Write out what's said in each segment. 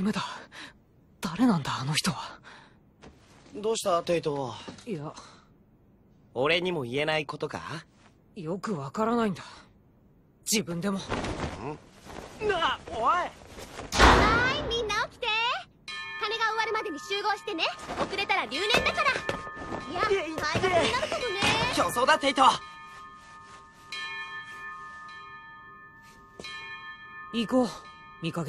目だ。誰なんだあの人は。 どうしたテイト？ いや、 俺にも言えないことか？ よくわからないんだ。自分でも。 なあ、おい。 はーい、みんな起きて。鐘が終わるまでに集合してね。遅れたら留年だから。いや、退学になるけどね。 競争だテイト。 行こう、見かけ。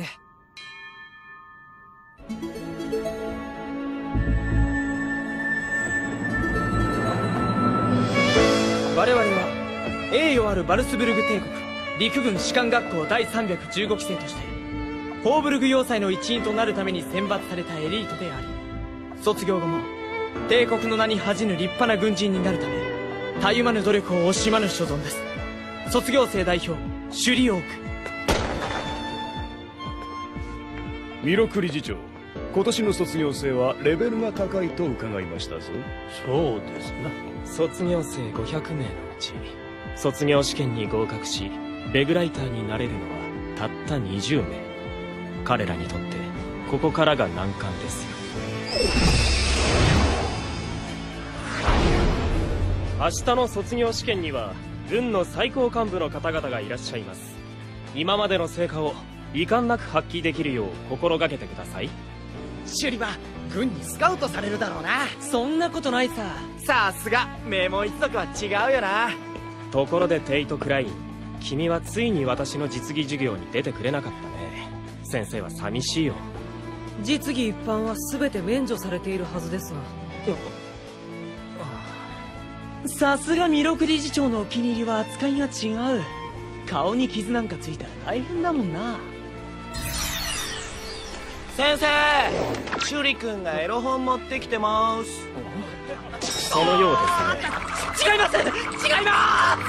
我々は栄誉あるバルスブルグ帝国陸軍士官学校第315期生としてホーブルグ要塞の一員となるために選抜されたエリートであり、卒業後も帝国の名に恥じぬ立派な軍人になるためたゆまぬ努力を惜しまぬ所存です。卒業生代表シュリオーク。 ミロク理事長、今年の卒業生はレベルが高いと伺いましたぞ。 そうですな。 卒業生500名のうち卒業試験に合格しベグライターになれるのはたった20名。彼らにとってここからが難関ですよ。明日の卒業試験には軍の最高幹部の方々がいらっしゃいます。今までの成果を遺憾なく発揮できるよう心がけてください。 シュリは軍にスカウトされるだろうな。 そんなことないさ。 さすが名門一族は違うよな。 ところでテイト・クライン、君はついに私の実技授業に出てくれなかったね。先生は寂しいよ。 実技一般は全て免除されているはずですが。さすが弥勒理事長のお気に入りは扱いが違う。顔に傷なんかついたら大変だもんな。 先生、シュリ君がエロ本持ってきてます。 そのようですね。 違います、違います。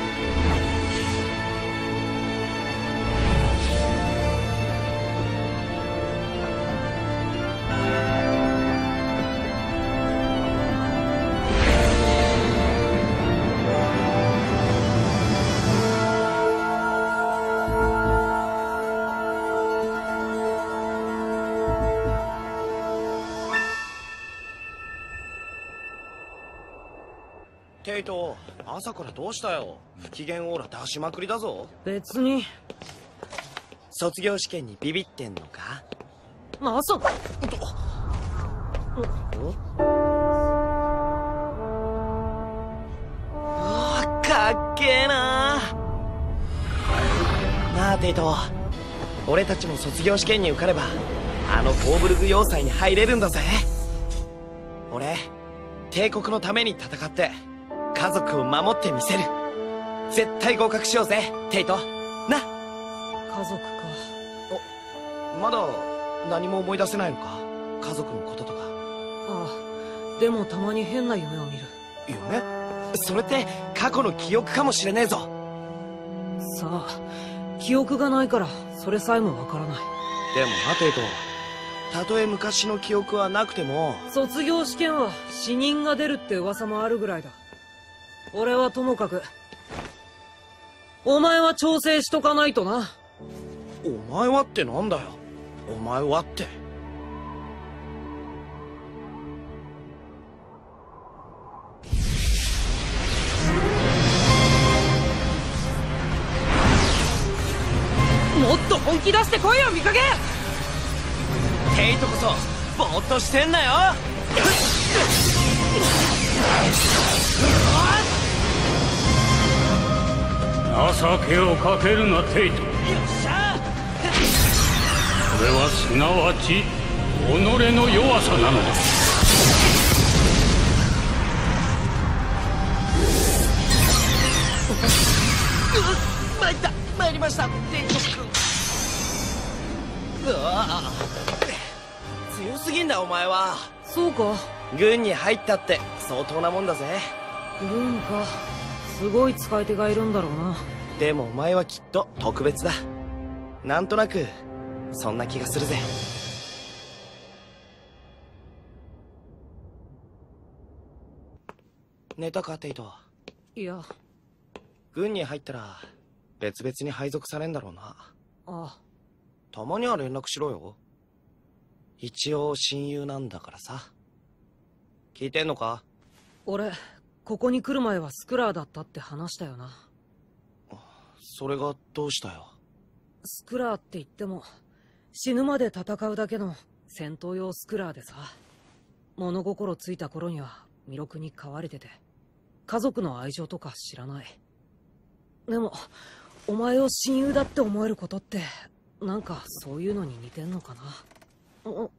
テイト、朝からどうしたよ？不機嫌オーラ出しまくりだぞ。 別に。 卒業試験にビビってんのか？ まさか。 かっけえな。なあテイト、俺たちも卒業試験に受かればあのホーブルグ要塞に入れるんだぜ。俺帝国のために戦って家族を守ってみせる。絶対合格しようぜテイトな。 家族か。 まだ何も思い出せないのか？家族のこととか。 ああ、でもたまに変な夢を見る。 夢？それって過去の記憶かもしれねえぞ。 さあ、記憶がないからそれさえもわからない。 でもなテイト、たとえ昔の記憶はなくても卒業試験は死人が出るって噂もあるぐらいだ。俺はともかくお前は調整しとかないとな。 お前はってなんだよ。お前はって。 もっと本気出してこいよ見かけ。 テイトこそぼーっとしてんなよ。 情けをかけるなテイト。 よっしゃ。 これはすなわち己の弱さなのだ。 参りましたテイト君。うわ、強すぎんだお前は。 そうか。 軍に入ったって相当なもんだぜ。 軍か。すごい使い手がいるんだろうな。 でもお前はきっと特別だ。なんとなくそんな気がするぜ。寝たかテイト？ いや。 軍に入ったら別々に配属されんだろうな。 ああ。 たまには連絡しろよ。一応親友なんだからさ。聞いてんのか？ 俺、ここに来る前はスクラーだったって話したよな。 それがどうしたよ。 スクラーって言っても、死ぬまで戦うだけの戦闘用スクラーでさ。物心ついた頃には弥勒に飼われてて、家族の愛情とか知らない。でも、お前を親友だって思えることって、なんかそういうのに似てんのかな。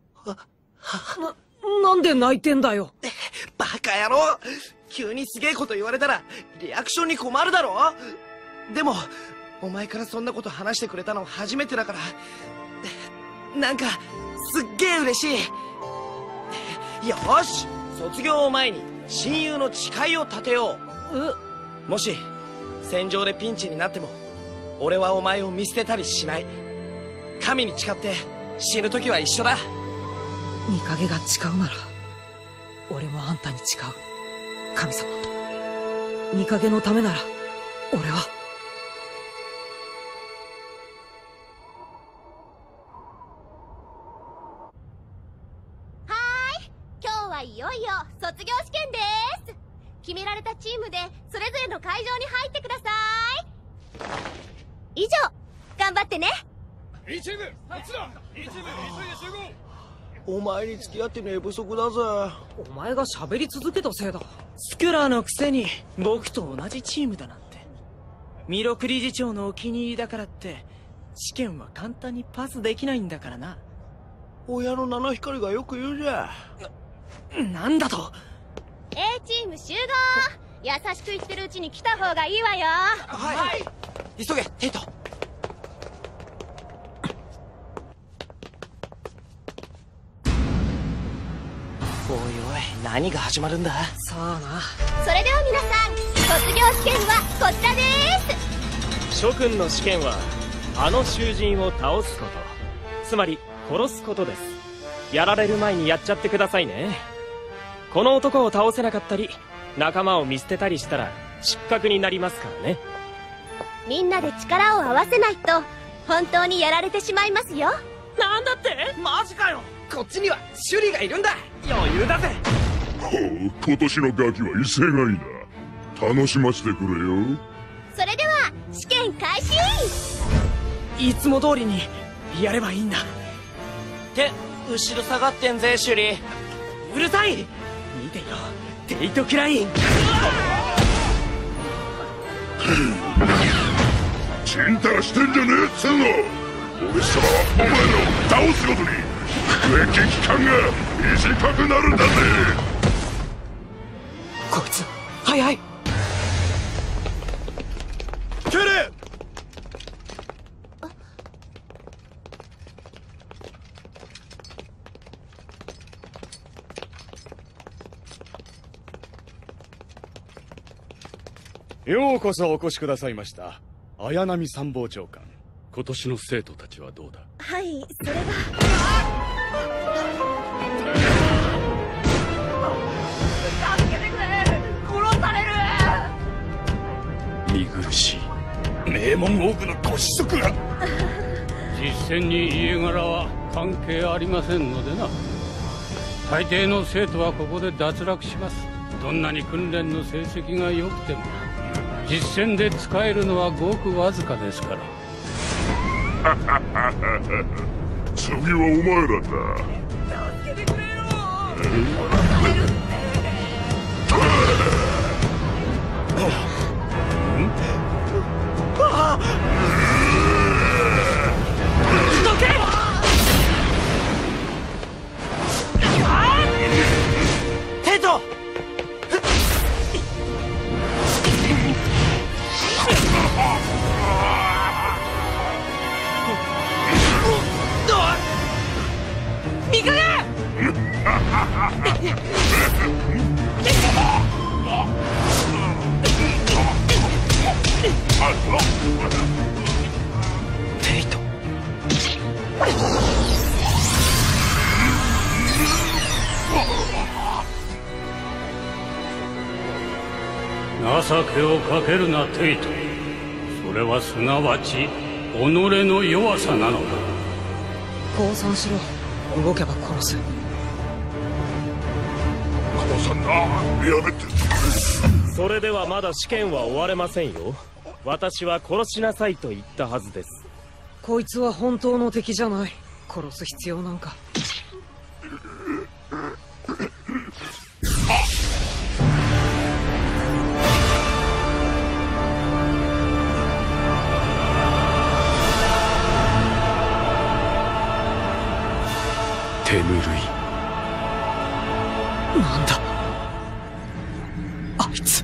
なんで泣いてんだよ。 バカ野郎、急にすげえこと言われたらリアクションに困るだろ。でもお前からそんなこと話してくれたの初めてだから、なんかすっげえ嬉しい。よし、卒業を前に親友の誓いを立てよう。もし戦場でピンチになっても俺はお前を見捨てたりしない。神に誓って死ぬ時は一緒だ。 御影が誓うなら俺もあんたに誓う。神様、御影のためなら俺は。 今日はいよいよ卒業試験です。決められたチームでそれぞれの会場に入ってください。以上、頑張ってね。 一部発動。一部急いで集合。 お前に付き合って寝不足だぜ。 お前が喋り続けたせいだ。 スクラーのくせに僕と同じチームだなんて。弥勒理事長のお気に入りだからって試験は簡単にパスできないんだからな。 親の七光がよく言うじゃ。 なんだと。 A チーム集合。優しく言ってるうちに来た方がいいわよ。 はい、急げテイト。おいおい、何が始まるんだ。 さあな。 それでは皆さん、卒業試験はこちらです。 諸君の試験はあの囚人を倒すこと、つまり殺すことです。やられる前にやっちゃってくださいね。この男を倒せなかったり仲間を見捨てたりしたら失格になりますからね。 みんなで力を合わせないと本当にやられてしまいますよ。 なんだって。 マジかよ。こっちにはシュリがいるんだ。余裕だぜ。 ほう、今年のガキは威勢がいいな。楽しませてくれよ。 それでは試験開始。 いつも通りにやればいいんだ。 って後ろ下がってんぜシュリ。 うるさい。見ていろ、テイトクライン。 ちんたらしてんじゃねえっつうの。俺様はお前らを倒すごとに服役期間が短くなるんだぜ。 こいつ早い。 敬礼。ようこそお越しくださいました、綾波参謀長官。 今年の生徒たちはどうだ。 はい、それが。助けてくれ。殺される。 見苦しい。 名門オーグのご子息が。 実戦に家柄は関係ありませんのでな。大抵の生徒はここで脱落します。どんなに訓練の成績が良くても実戦で使えるのはごくわずかですから。 次はお前らだ。 助けてくれよ。 どけ。 テイト。 見かけ。 テイト。 情けをかけるなテイト。それはすなわち己の弱さなのだ。 降参しろ。動けば殺す。 殺さんな。やめて。 それではまだ試験は終われませんよ。私は殺しなさいと言ったはずです。 こいつは本当の敵じゃない。殺す必要なんか。 手ぬるい。 なんだあいつ。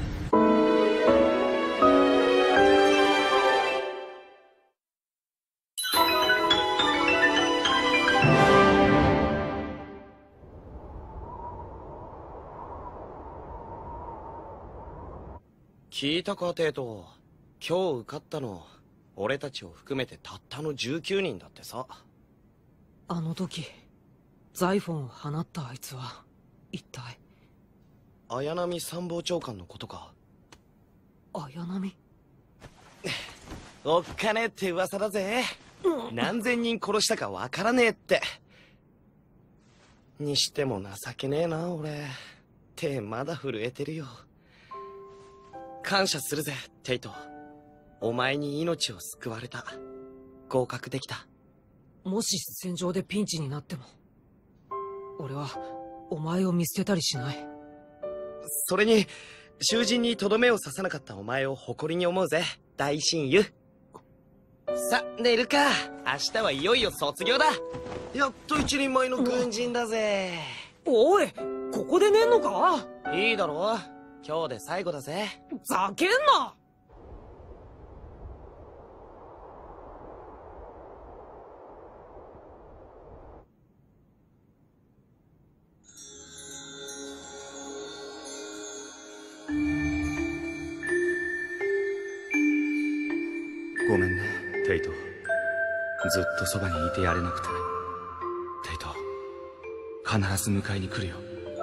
聞いたか、テイト。今日受かったの俺たちを含めてたったの19人だってさ。 あの時ザイフォンを放ったあいつは一体。 綾波参謀長官のことか。 綾波。 おっかねえって噂だぜ。何千人殺したかわからねえって。にしても情けねえな俺。手まだ震えてるよ。感謝するぜテイト。お前に命を救われた。合格できた。 もし戦場でピンチになっても俺はお前を見捨てたりしない。 それに囚人にとどめを刺さなかったお前を誇りに思うぜ大親友。さ、寝るか。明日はいよいよ卒業だ。やっと一人前の軍人だぜ。 おい、ここで寝んのか。 いいだろう、今日で最後だぜ。 ざけんな。 ごめんねテイト。ずっとそばにいてやれなくて。テイト、必ず迎えに来るよ。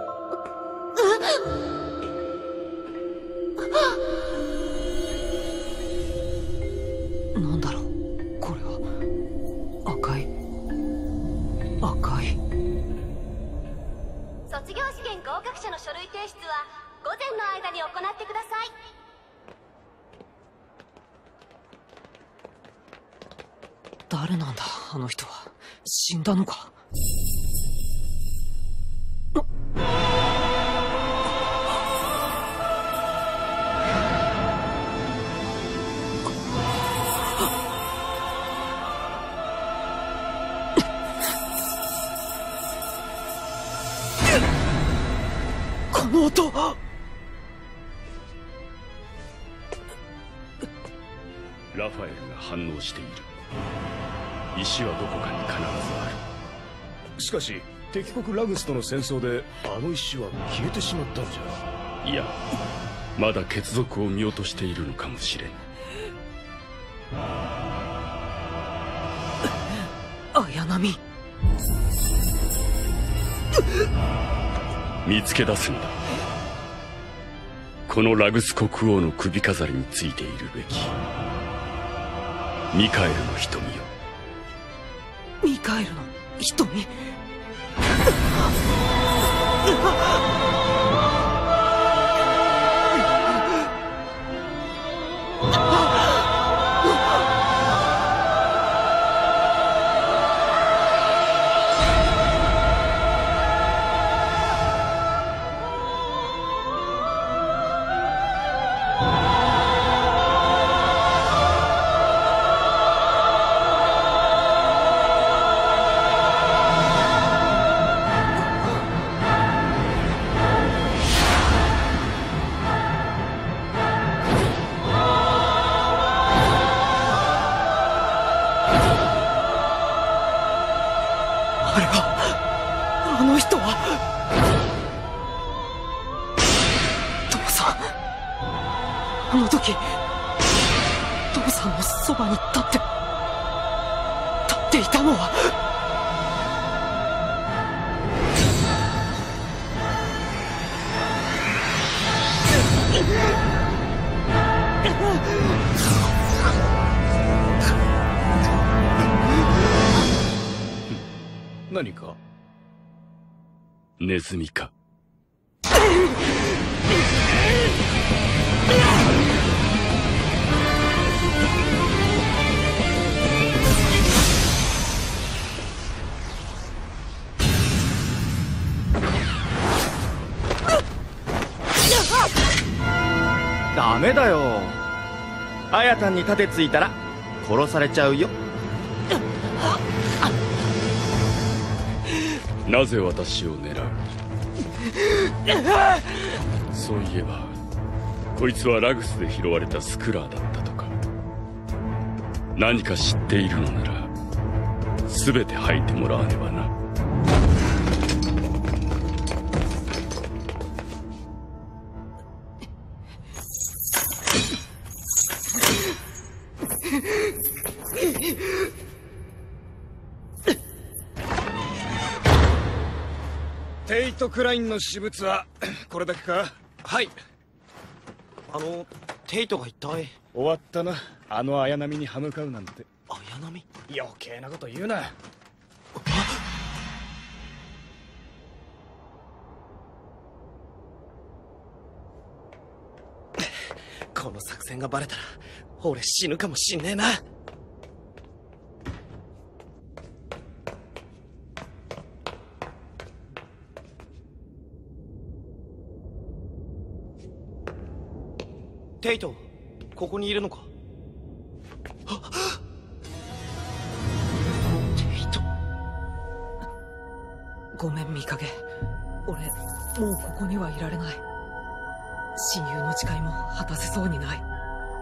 なんだろうこれは。赤い。 卒業試験合格者の書類提出は午前の間に行ってください。 誰なんだあの人は。死んだのか。この音。 ラファエルが反応している。石はどこかに必ずある。しかし敵国ラグスとの戦争であの石は消えてしまったんじゃ。 いや、まだ血族を見落としているのかもしれん。 綾波。 見つけ出すんだ。このラグス国王の首飾りについているべきミカエルの瞳よ。 ミカエルの瞳。あの人は父さん。あの時父さんのそばに立っていたのは。 何か？ ネズミか。 ダメだよ。あやたんに盾ついたら殺されちゃうよ。 なぜ私を狙う？そういえばこいつはラグスで拾われたスクラーだったとか。何か知っているのなら全て吐いてもらわねばな。 テイト・クラインの私物はこれだけか？ はい。テイトが一体。 終わったな。あの綾波に歯向かうなんて。 綾波？ 余計なこと言うな。 この作戦がバレたら俺死ぬかもしんねえな。テイト、ここにいるのか？テイト。 ごめん、見影。俺、もうここにはいられない。親友の誓いも果たせそうにない。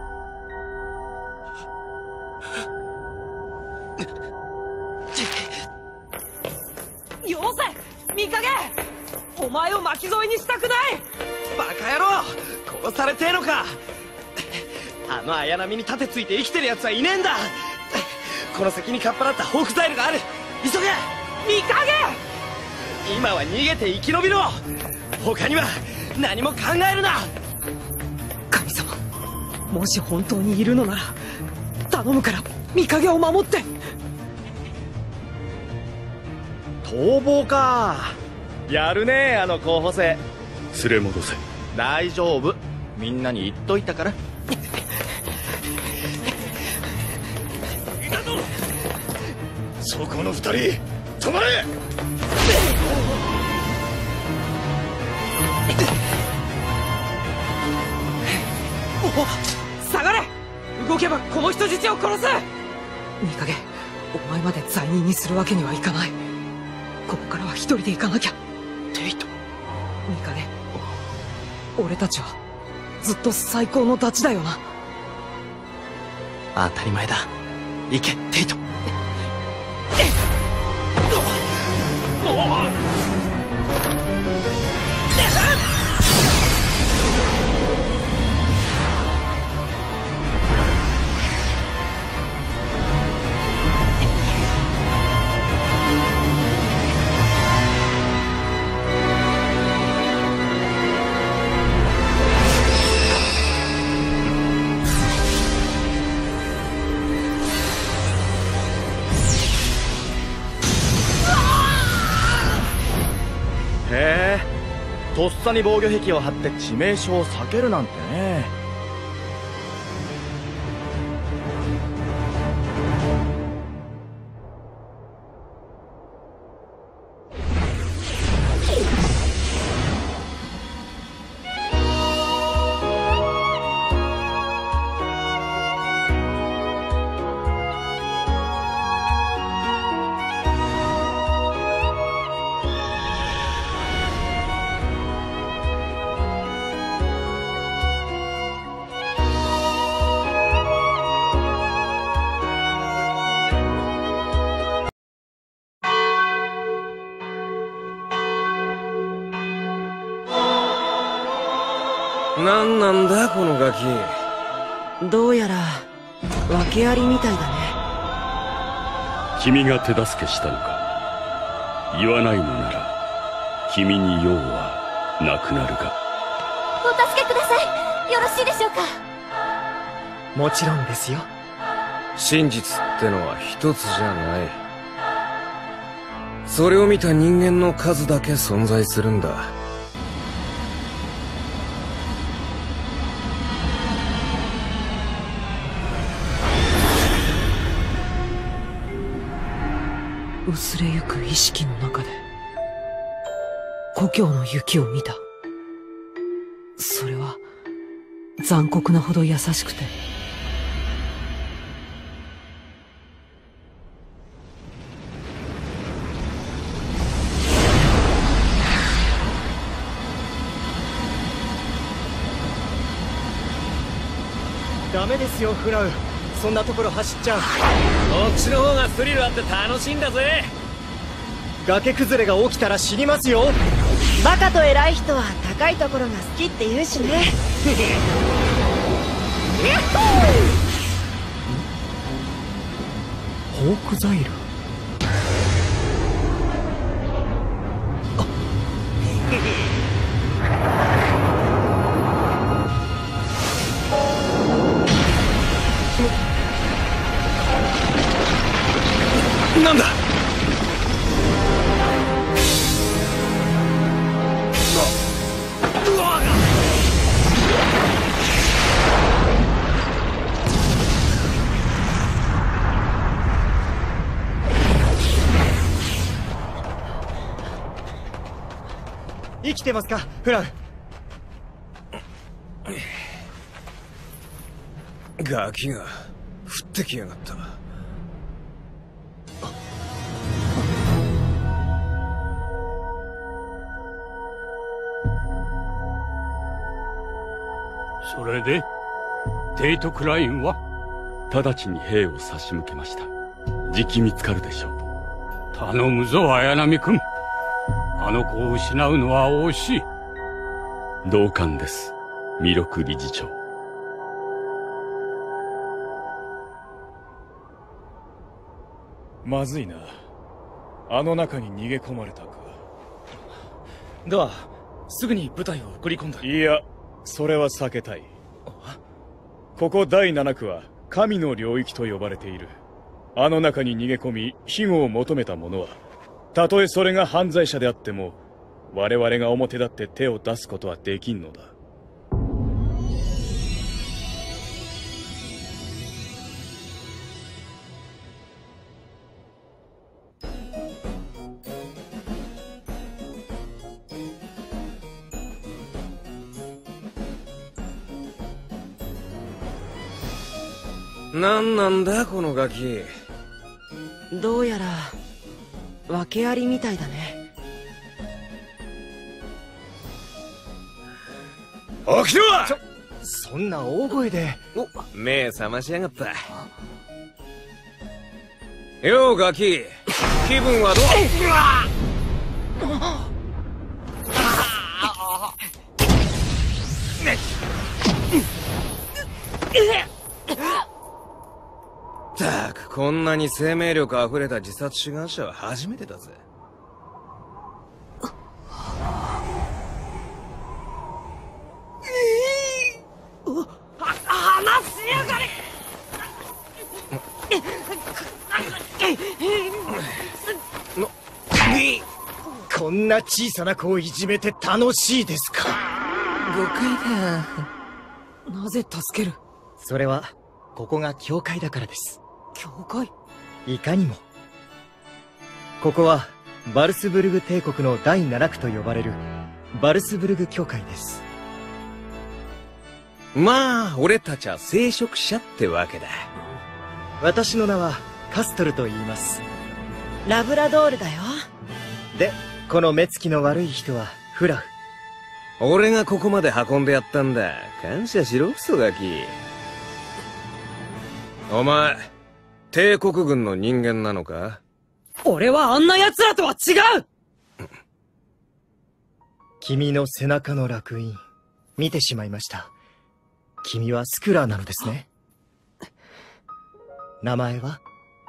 よせ見影、お前を巻き添えにしたくない。 バカ野郎、殺されてえのか。あの綾波に盾ついて生きてる奴はいねえんだ。この先にかっぱらったホークザイルがある。急げ見影。 今は逃げて生き延びろ。他には何も考えるな。 神様、もし本当にいるのなら頼むから見影を守って。 逃亡か。やるね、あの候補生。 連れ戻せ。 大丈夫、みんなに言っといたから。 そこの二人止まれ。 下がれ。動けばこの人質を殺す。見影、お前まで罪人にするわけにはいかない。ここからは一人で行かなきゃ。 テイト。 見影、俺たちはずっと最高のダチだよな。 当たり前だ。行け、テイト。へえ、とっさに防御壁を張って致命傷を避けるなんてね。 なんなんだこのガキ。 どうやら訳ありみたいだね。 君が手助けしたのか。言わないのなら君に用はなくなるが。 お助けください。よろしいでしょうか。 もちろんですよ。真実ってのは一つじゃない。 それを見た人間の数だけ存在するんだ。 薄れゆく意識の中で故郷の雪を見た。それは残酷なほど優しくて、 ダメですよフラウ、そんなところ走っちゃう。こっちの方がスリルあって楽しいんだぜ。崖崩れが起きたら死にますよ。 バカと偉い人は高いところが好きって言うしね。 ホークザイル。 なんだ。 生きてますかフラウ。 ガキが降ってきやがった。 それでテイト・クラインは？ 直ちに兵を差し向けました。じき見つかるでしょう。 頼むぞ綾波君、あの子を失うのは惜しい。 同感です、弥勒理事長。 まずいな。あの中に逃げ込まれたか。 ではすぐに部隊を送り込んだ。 いや、それは避けたい。ここ第7区は神の領域と呼ばれている。あの中に逃げ込み庇護を求めた者は、たとえそれが犯罪者であっても我々が表立って手を出すことはできんのだ。 なんなんだこのガキ。 どうやら訳ありみたいだね。 起きろ！ そんな大声で。 お、目覚ましやがった。ようガキ、気分はどう？ったく、こんなに生命力あふれた自殺志願者は初めてだぜ。 話しやがれ！ こんな小さな子をいじめて楽しいですか？ 誤解だ。 なぜ助ける？ それはここが教会だからです。 教会？ いかにも。ここはバルスブルグ帝国の第7区と呼ばれるバルスブルグ教会です。 まあ俺たちは聖職者ってわけだ。 私の名はカストルと言います。 ラブラドールだよ。 で、この目つきの悪い人はフラフ。 俺がここまで運んでやったんだ。感謝しろクソガキ。お前帝国軍の人間なのか？ 俺はあんな奴らとは違う！ 君の背中の烙印見てしまいました。君はスクラーなのですね。名前は？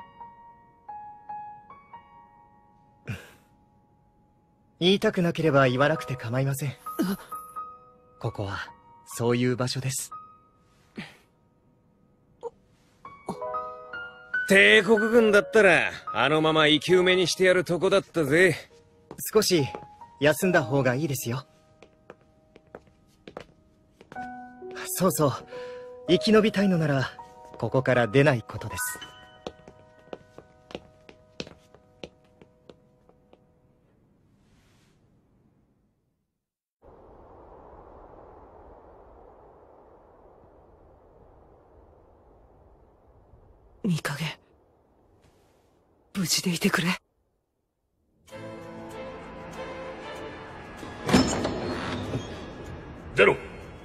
言いたくなければ言わなくて構いません。ここはそういう場所です。 帝国軍だったらあのまま生き埋めにしてやるとこだったぜ。 少し休んだ方がいいですよ。そうそう、生き延びたいのならここから出ないことです。 御影、無事でいてくれ。 ゼロ。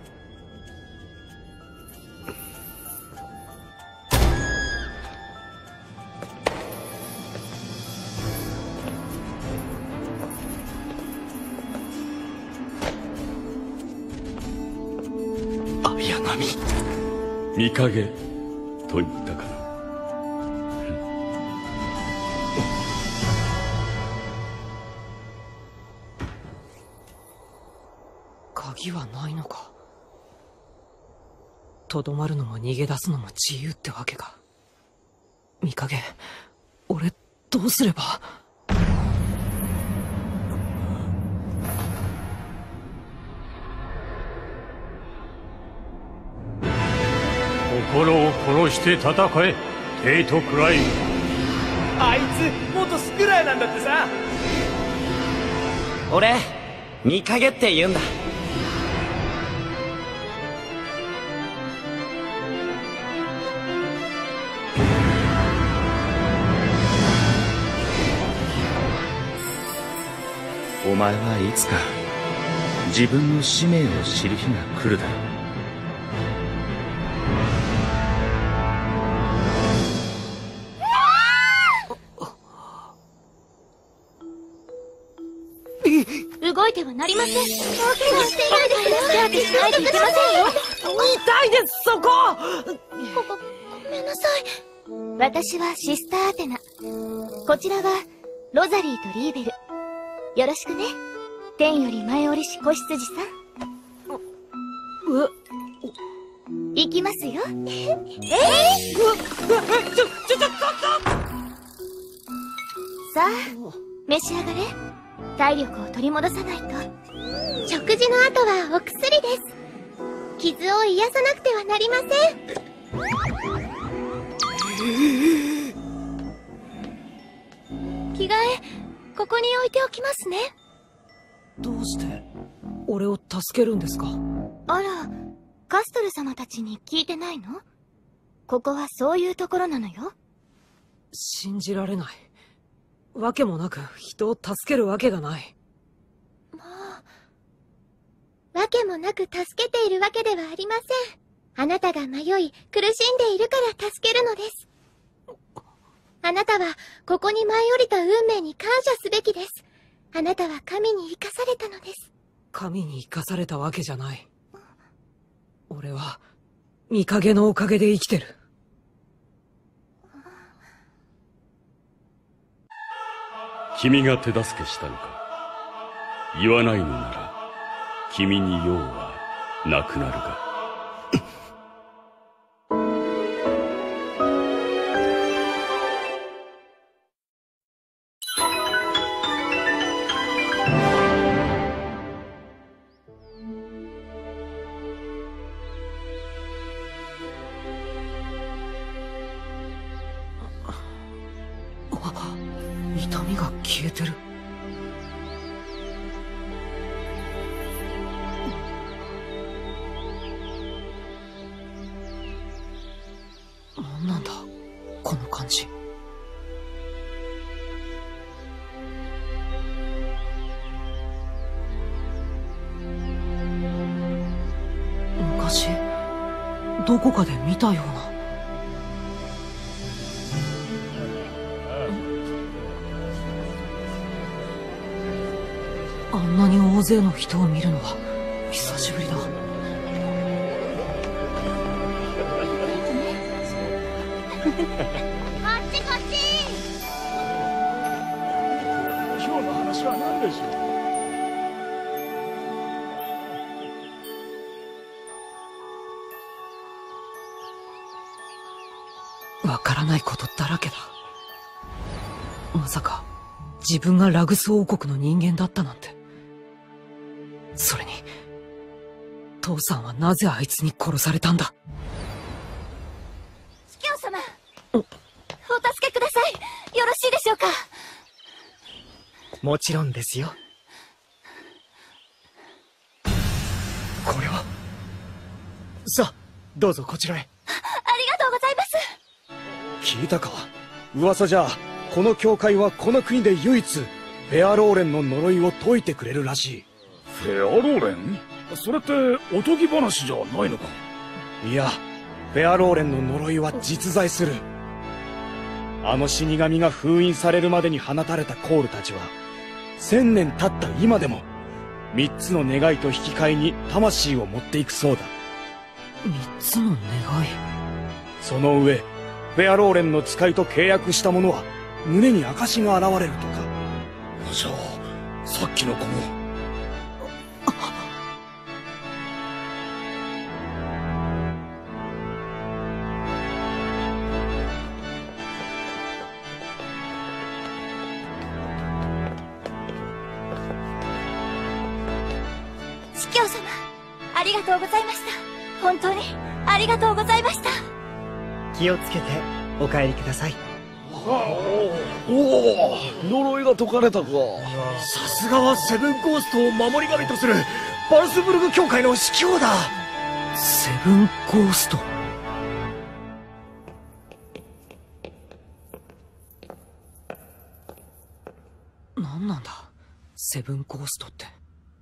綾波。御影と言ったかな。 鍵はないのか。とどまるのも逃げ出すのも自由ってわけか。御影、俺どうすれば。 心を殺して戦え、テイト・クライン。 あいつ元スクラーなんだってさ。 俺御影って言うんだ。 お前はいつか自分の使命を知る日が来るだろう。 動いてはなりません。大怪我していないですよ。手当てしないといけませんよ。 痛いです、そこ。 ごめんなさい。私はシスターアテナ。こちらはロザリーとリーベル。よろしくね。天より前折し子羊さん。行きますよ。さあ、召し上がれ。体力を取り戻さないと。食事の後はお薬です。傷を癒さなくてはなりません。着替え、ここに置いておきますね。 どうして俺を助けるんですか？ あら、カストル様たちに聞いてないの？ここはそういうところなのよ。 信じられない。わけもなく人を助けるわけがない。 もう、わけもなく助けているわけではありません。あなたが迷い苦しんでいるから助けるのです。あなたはここに舞い降りた運命に感謝すべきです。あなたは神に生かされたのです。 神に生かされたわけじゃない。俺は御影のおかげで生きてる。 君が手助けしたのか。言わないのなら君に用はなくなるが。 痛みが消えてる。何なんだこの感じ。昔どこかで見たような。あんなに大勢の人を見るのは久しぶりだ。 こっちこっち。 今日の話は何でしょう。わからからないことだらけだ。まさか自分がラグス王国の人間だったなんて。それに父さんはなぜあいつに殺されたんだ。 司教様、お助けください。よろしいでしょうか。 もちろんですよ。これは。さあ、どうぞこちらへ。 ありがとうございます。 聞いたか？噂じゃこの教会はこの国で唯一フェアローレンの呪いを解いてくれるらしい。 フェアローレン？それっておとぎ話じゃないのか？ いや、フェアローレンの呪いは実在する。あの死神が封印されるまでに放たれたコールたちは1000年経った今でも3つの願いと引き換えに魂を持っていくそうだ。 3つの願い。 その上フェアローレンの使いと契約した者は胸に証が現れるとか。 じゃあさっきの子も。 司教様、ありがとうございました。本当にありがとうございました。 気をつけてお帰りください。 おお、呪いが解かれたか。 さすがはセブンゴーストを守り神とするバルスブルグ教会の司教だ。 セブンゴースト。何なんだセブンゴーストって。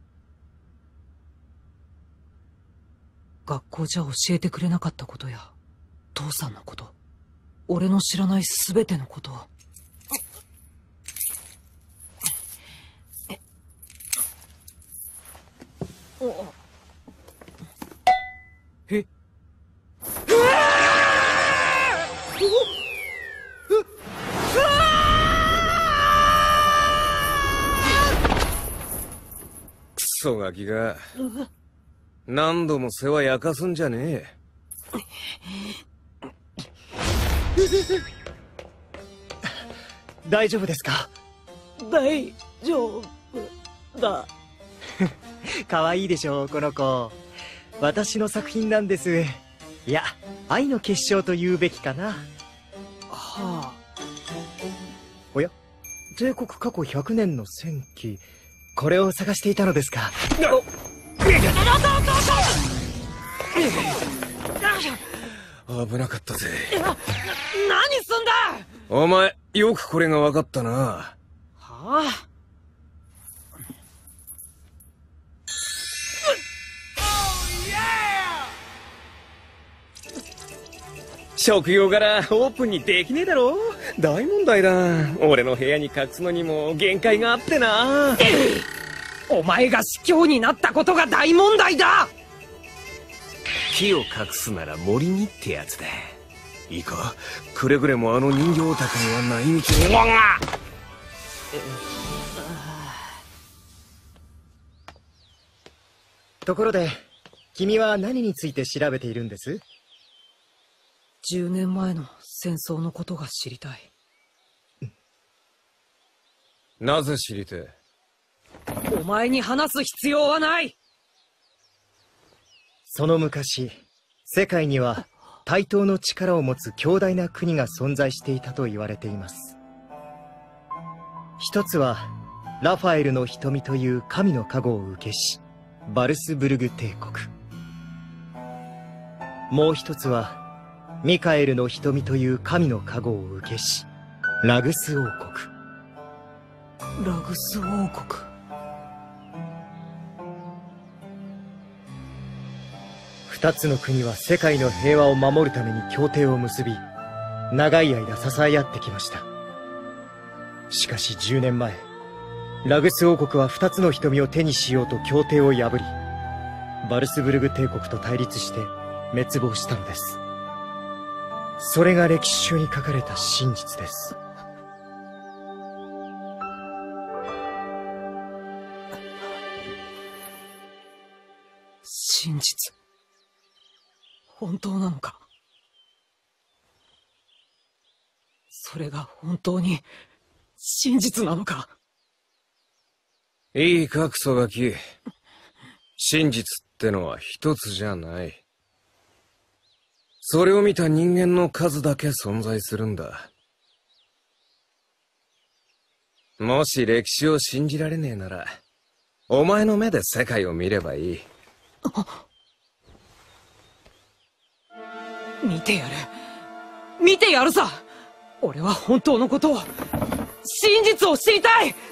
学校じゃ教えてくれなかったことや父さんのこと、俺の知らない全てのことを。え？ クソガキが何度も世話焼かすんじゃねえ。 大丈夫ですか？ 大丈夫だ。 可愛いでしょこの子。私の作品なんです。いや、愛の結晶と言うべきかな。 はあ。 おや、帝国過去100年の戦記、これを探していたのですか？ 危なかったぜ。 何すんだ！ お前よくこれが分かったな。 はあ。 職業柄オープンにできねえだろ。大問題だ。俺の部屋に隠すのにも限界があってな。 お前が司教になったことが大問題だ。 木を隠すなら森にってやつだ。いいか、くれぐれもあの人形オタクにはないみちに。 ところで、君は何について調べているんです？ 10年前の戦争のことが知りたい。 なぜ知りてえ？ お前に話す必要はない。 その昔、世界には対等の力を持つ強大な国が存在していたと言われています。一つはラファエルの瞳という神の加護を受けし、バルスブルグ帝国。もう一つはミカエルの瞳という神の加護を受けし、ラグス王国。 ラグス王国。 二つの国は世界の平和を守るために協定を結び、長い間支え合ってきました。しかし10年前、ラグス王国は二つの瞳を手にしようと協定を破り、バルスブルグ帝国と対立して滅亡したのです。それが歴史書に書かれた真実です。 真実。本当なのか？ それが本当に真実なのか？ いいか、クソガキ。真実ってのは一つじゃない。それを見た人間の数だけ存在するんだ。もし歴史を信じられねえなら、お前の目で世界を見ればいい。 見てやる。見てやるさ。俺は本当のことを、真実を知りたい。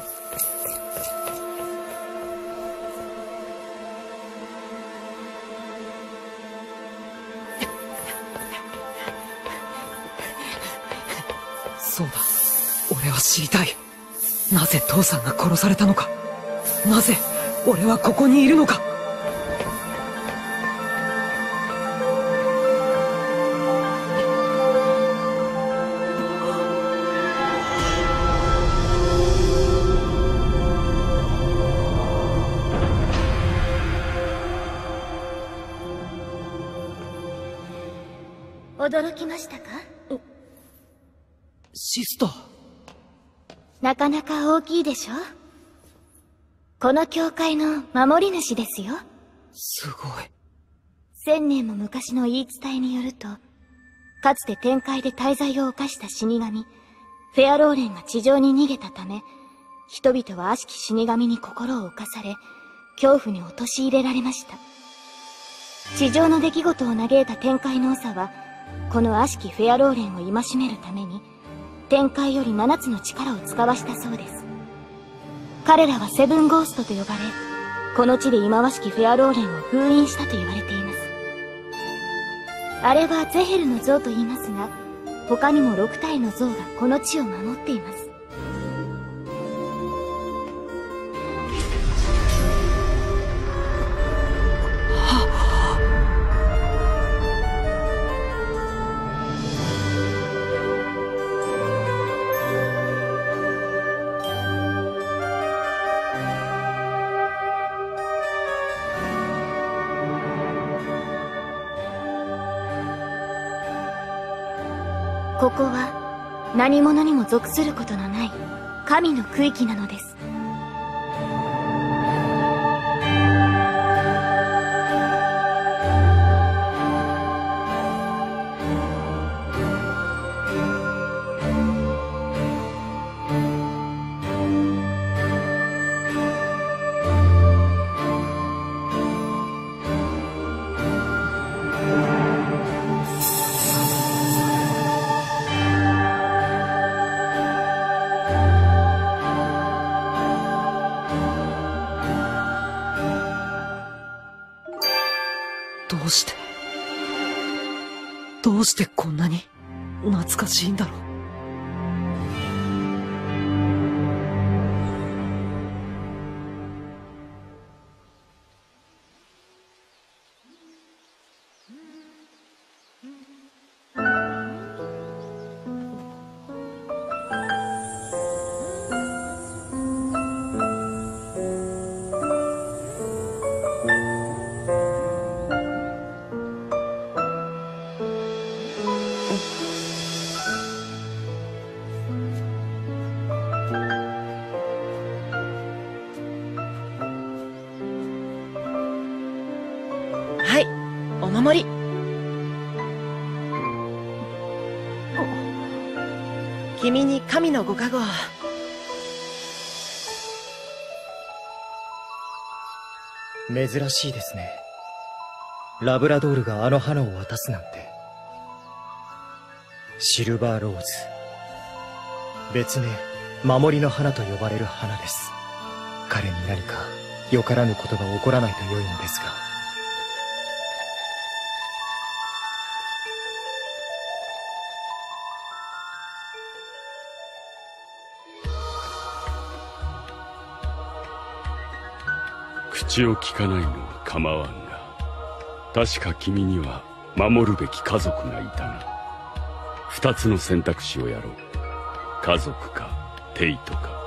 そうだ、俺は知りたい。なぜ父さんが殺されたのか。なぜ俺はここにいるのか。 驚きましたか？ シスター。 なかなか大きいでしょ？この教会の守り主ですよ。 すごい。 1000年も昔の言い伝えによると、かつて天界で大罪を犯した死神、フェアローレンが地上に逃げたため、人々は悪しき死神に心を侵され、恐怖に陥れられました。地上の出来事を嘆いた天界の長は、この悪しきフェアローレンを戒めるために、天界より7つの力を使わしたそうです。彼らはセブンゴーストと呼ばれ、この地で忌まわしきフェアローレンを封印したと言われています。あれはゼヘルの像と言いますが、他にも6体の像がこの地を守っています。ここは何者にも属することのない神の区域なのです。 どうしてこんなに懐かしいんだろう。 お守り。君に神のご加護を。 珍しいですね。ラブラドールがあの花を渡すなんて。シルバーローズ。別名、守りの花と呼ばれる花です。彼に何かよからぬことが起こらないと良いのですが。 口を聞かないのは構わんが、確か君には守るべき家族がいたな。二つの選択肢をやろう。家族かテイトか。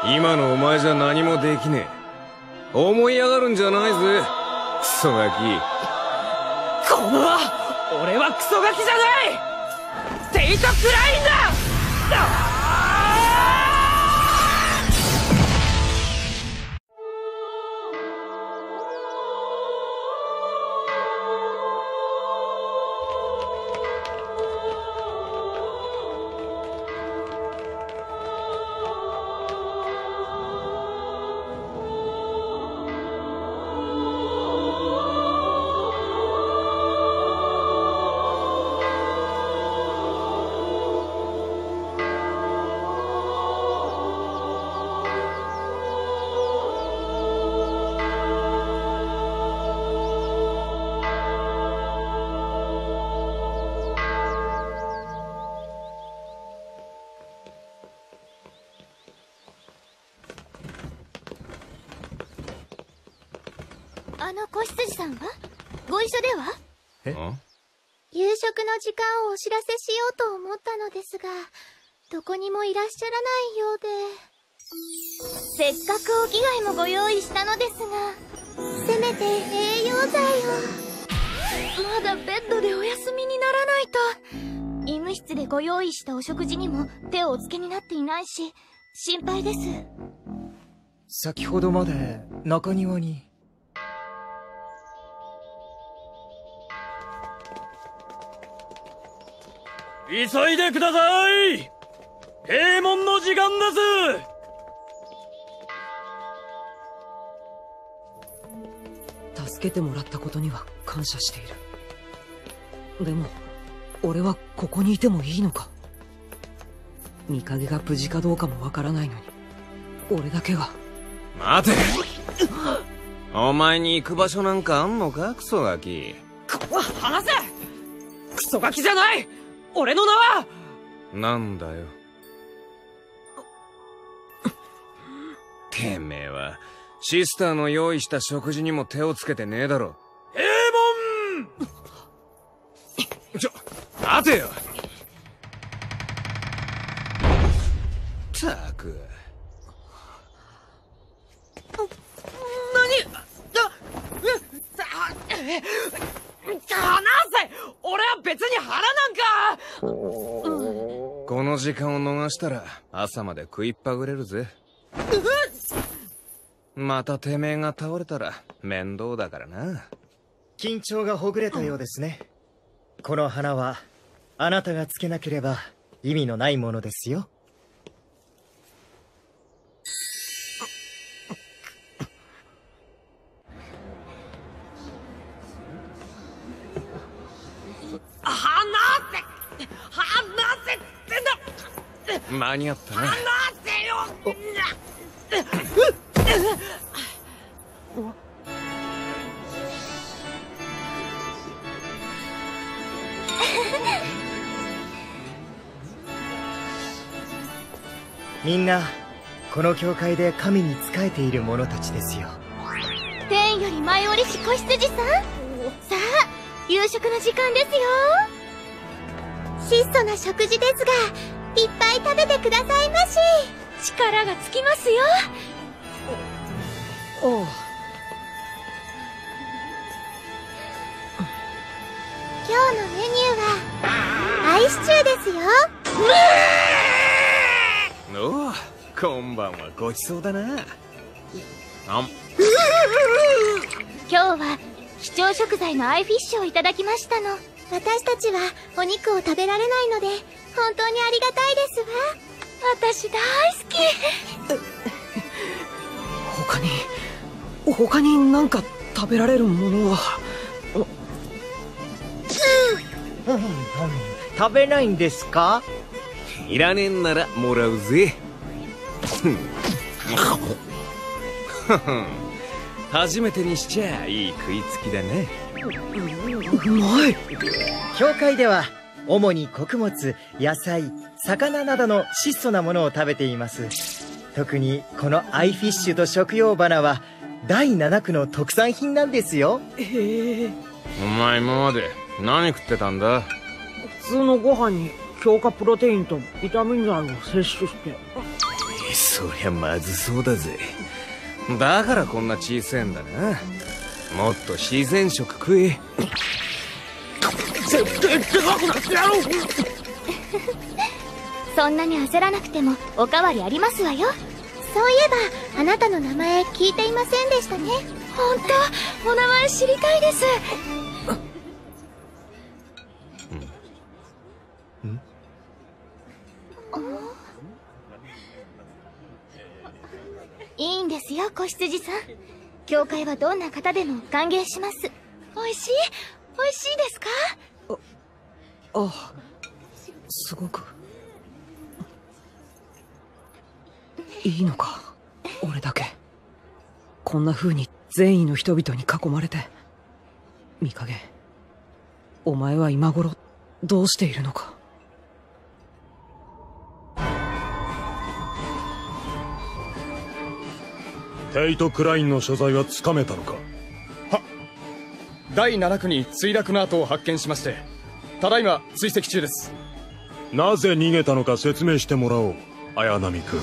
今のお前じゃ何もできねえ。思い上がるんじゃないぜ、クソガキ。 この俺はクソガキじゃないテイト・クラインだ。 子羊さんはご一緒では？夕食の時間をお知らせしようと思ったのですが、どこにもいらっしゃらないようで。せっかくお着替えもご用意したのですが、せめて栄養剤を。まだベッドでお休みにならないと。医務室でご用意したお食事にも手をおつけになっていないし、心配です。 先ほどまで中庭に。 急いでください。閉門の時間です。 助けてもらったことには感謝している。でも俺はここにいてもいいのか？御影が無事かどうかもわからないのに、俺だけが。 待てお前に行く場所なんかあんのか、クソガキ。 離せ！クソガキじゃない！俺の名は！ なんだよ。てめえはシスターの用意した食事にも手をつけてねえだろ。 閉門！ 待てよ。ったく。 離せ！俺は別に腹なんか！ この時間を逃したら朝まで食いっぱぐれるぜ。またてめえが倒れたら面倒だからな。 緊張がほぐれたようですね。この花はあなたがつけなければ意味のないものですよ。 間に合ったな。 離せよ！ みんなこの教会で神に仕えている者たちですよ。 天より舞い降りし子羊さん、さあ夕食の時間ですよ。質素な食事ですがいっぱい食べてくださいまし。力がつきますよ。 おう。 今日のメニューはアイシチューですよ。 おう、今晩はごちそうだな。 今日は貴重食材のアイフィッシュをいただきましたの。私たちはお肉を食べられないので本当にありがたいですわ。私大好き。 他になんか食べられるものは。 食べないんですか？ いらねえんならもらうぜ。初めてにしちゃいい食いつきだね。 うまい。 教会では主に穀物、野菜、魚などの質素なものを食べています。特にこのアイフィッシュと食用花は第7区の特産品なんですよ。 お前今まで何食ってたんだ？ 普通のご飯に強化プロテインとビタミン剤を摂取して。 そりゃまずそうだぜ。だからこんな小さいんだな。もっと自然食食え。 そんなに焦らなくてもおかわりありますわよ。そういえばあなたの名前聞いていませんでしたね。本当、お名前知りたいです。いいんですよ、子羊さん。教会はどんな方でも歓迎します。おいしい？おいしいですか？ あ、すごくいいのか、俺だけこんな風に善意の人々に囲まれて。御影、お前は今頃どうしているのか。 テイト・クラインの所在はつかめたのか。 は、第7区に墜落の跡を発見しまして、ただいま追跡中です。 なぜ逃げたのか説明してもらおう、綾波君。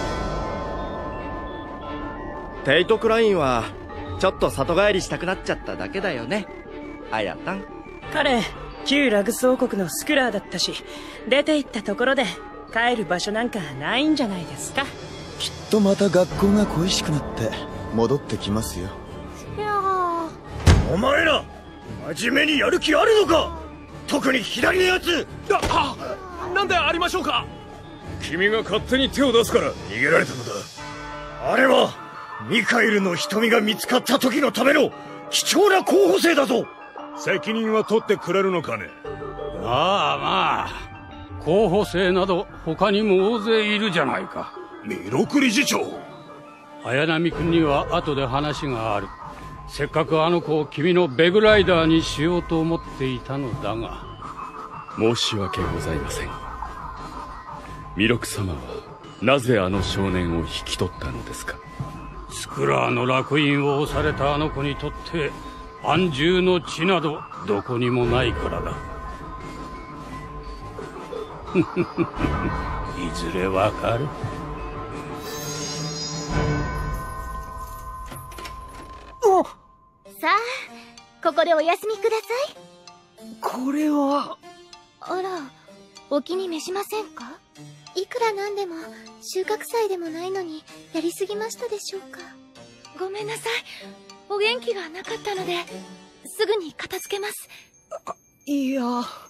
テイト・クラインはちょっと里帰りしたくなっちゃっただけだよね、アヤタン。 彼、旧ラグス王国のスクラーだったし、出て行ったところで帰る場所なんかないんじゃないですか。 きっとまた学校が恋しくなって戻ってきますよ。 いやー、 お前ら真面目にやる気あるのか。特に左のやつ。 なんでありましょうか。 君が勝手に手を出すから逃げられたのだ。あれはミカエルの瞳が見つかった時のための貴重な候補生だぞ。 責任は取ってくれるのかね。 まあまあ、候補生など他にも大勢いるじゃないか。 弥勒理事長。 綾波君には後で話がある。せっかくあの子を君のベグライダーにしようと思っていたのだが。 申し訳ございません。弥勒様はなぜあの少年を引き取ったのですか。 スクラーの烙印を押されたあの子にとって安住の地などどこにもないからだ。いずれわかる。 さあ、ここでお休みください。 これは。 あら、お気に召しませんか？いくらなんでも収穫祭でもないのにやりすぎましたでしょうか？ごめんなさい、お元気がなかったのですぐに片付けます。 いや、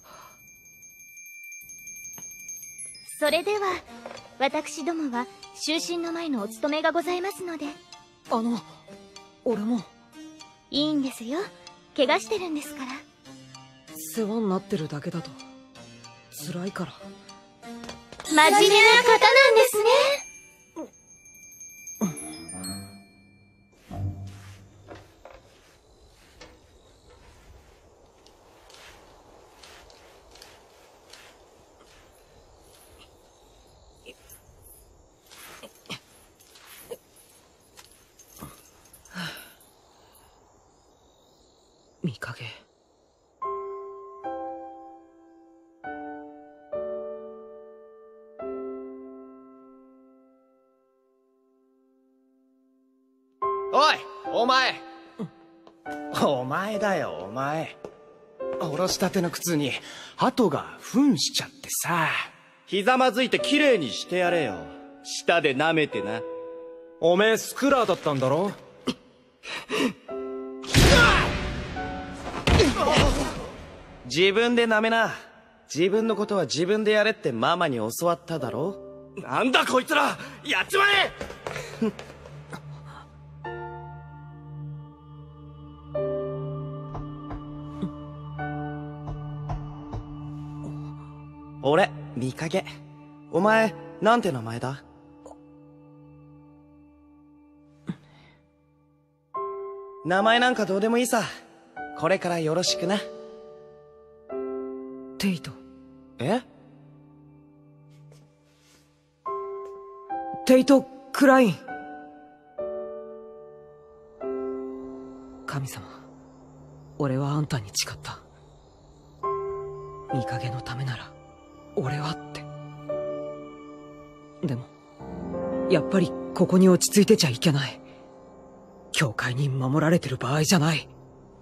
それでは私どもは就寝の前のお務めがございますので。 俺もいいんですよ、怪我してるんですから。 世話になってるだけだと辛いから。 真面目な方なんですね。 御影、 おい、お前。お前だよ、お前。おろしたての靴に鳩が糞しちゃってさ。 ひざまずいて綺麗にしてやれよ。舌で舐めてな。 おめえスクラーだったんだろ。 自分で舐めな。自分のことは自分でやれってママに教わっただろ。 なんだこいつら、やっちまえ。 俺、御影。お前、なんて名前だ？名前なんかどうでもいいさ。これからよろしくな。 テイト。 え？ テイト・クライン。神様、俺はあんたに誓った。御影のためなら俺はって。でもやっぱりここに落ち着いてちゃいけない。教会に守られてる場合じゃない。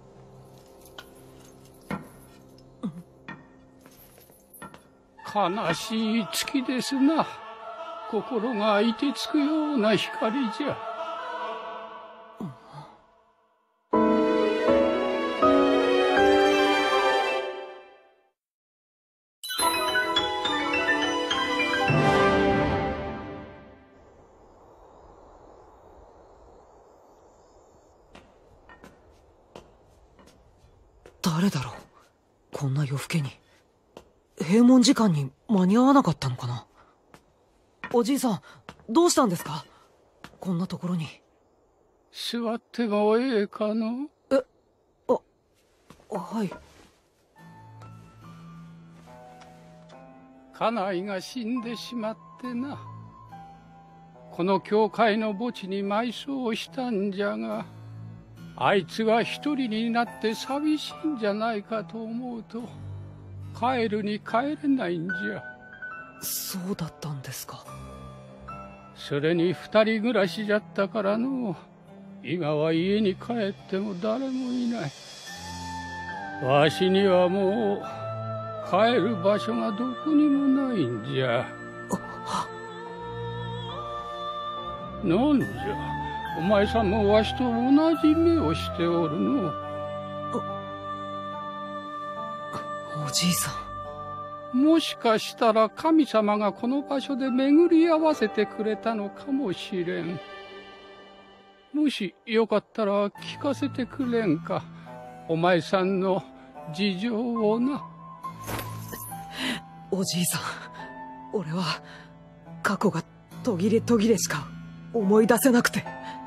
悲しい月ですな。心が凍てつくような光じゃ。 誰だろう、こんな夜更けに。閉門時間に間に合わなかったのかな。おじいさん、どうしたんですか、こんなところに。 座ってもええかの。 はい。 家内が死んでしまってな。この教会の墓地に埋葬したんじゃが、あいつが一人になって寂しいんじゃないかと思うと、帰るに帰れないんじゃ。 そうだったんですか。 それに二人暮らしじゃったからの、今は家に帰っても誰もいない。わしにはもう帰る場所がどこにもないんじゃ。なんじゃ、お前さんもわしと同じ目をしておるの。 おじいさん。もしかしたら神様がこの場所で巡り合わせてくれたのかもしれん。もしよかったら聞かせてくれんか、お前さんの事情をな。 おじいさん、俺は過去が途切れ途切れしか思い出せなくて。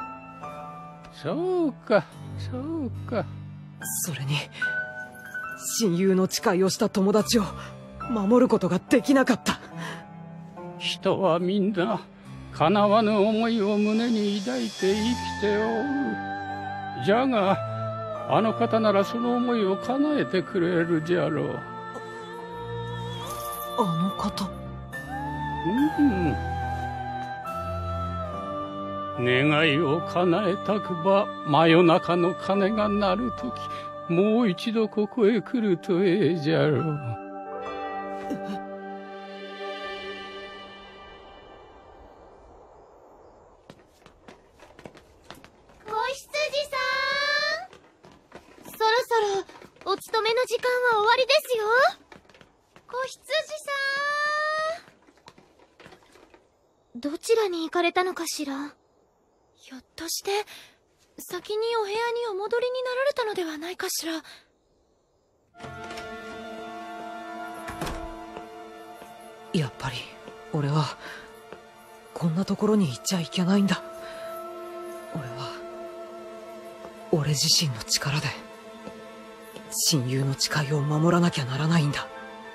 そうか、そうか。 それに親友の誓いをした友達を守ることができなかった。 人はみんな叶わぬ思いを胸に抱いて生きておる。じゃがあの方ならその思いを叶えてくれるじゃろう。 あの方。 願いを叶えたくば真夜中の鐘が鳴るとき、もう一度ここへ来るとええじゃろう。 子羊さん、そろそろお勤めの時間は終わりですよ。子羊さん、どちらに行かれたのかしら。ひょっとして先にお部屋にお戻りになられたのではないかしら。 やっぱり俺はこんなところに行っちゃいけないんだ。俺は俺自身の力で親友の誓いを守らなきゃならないんだ。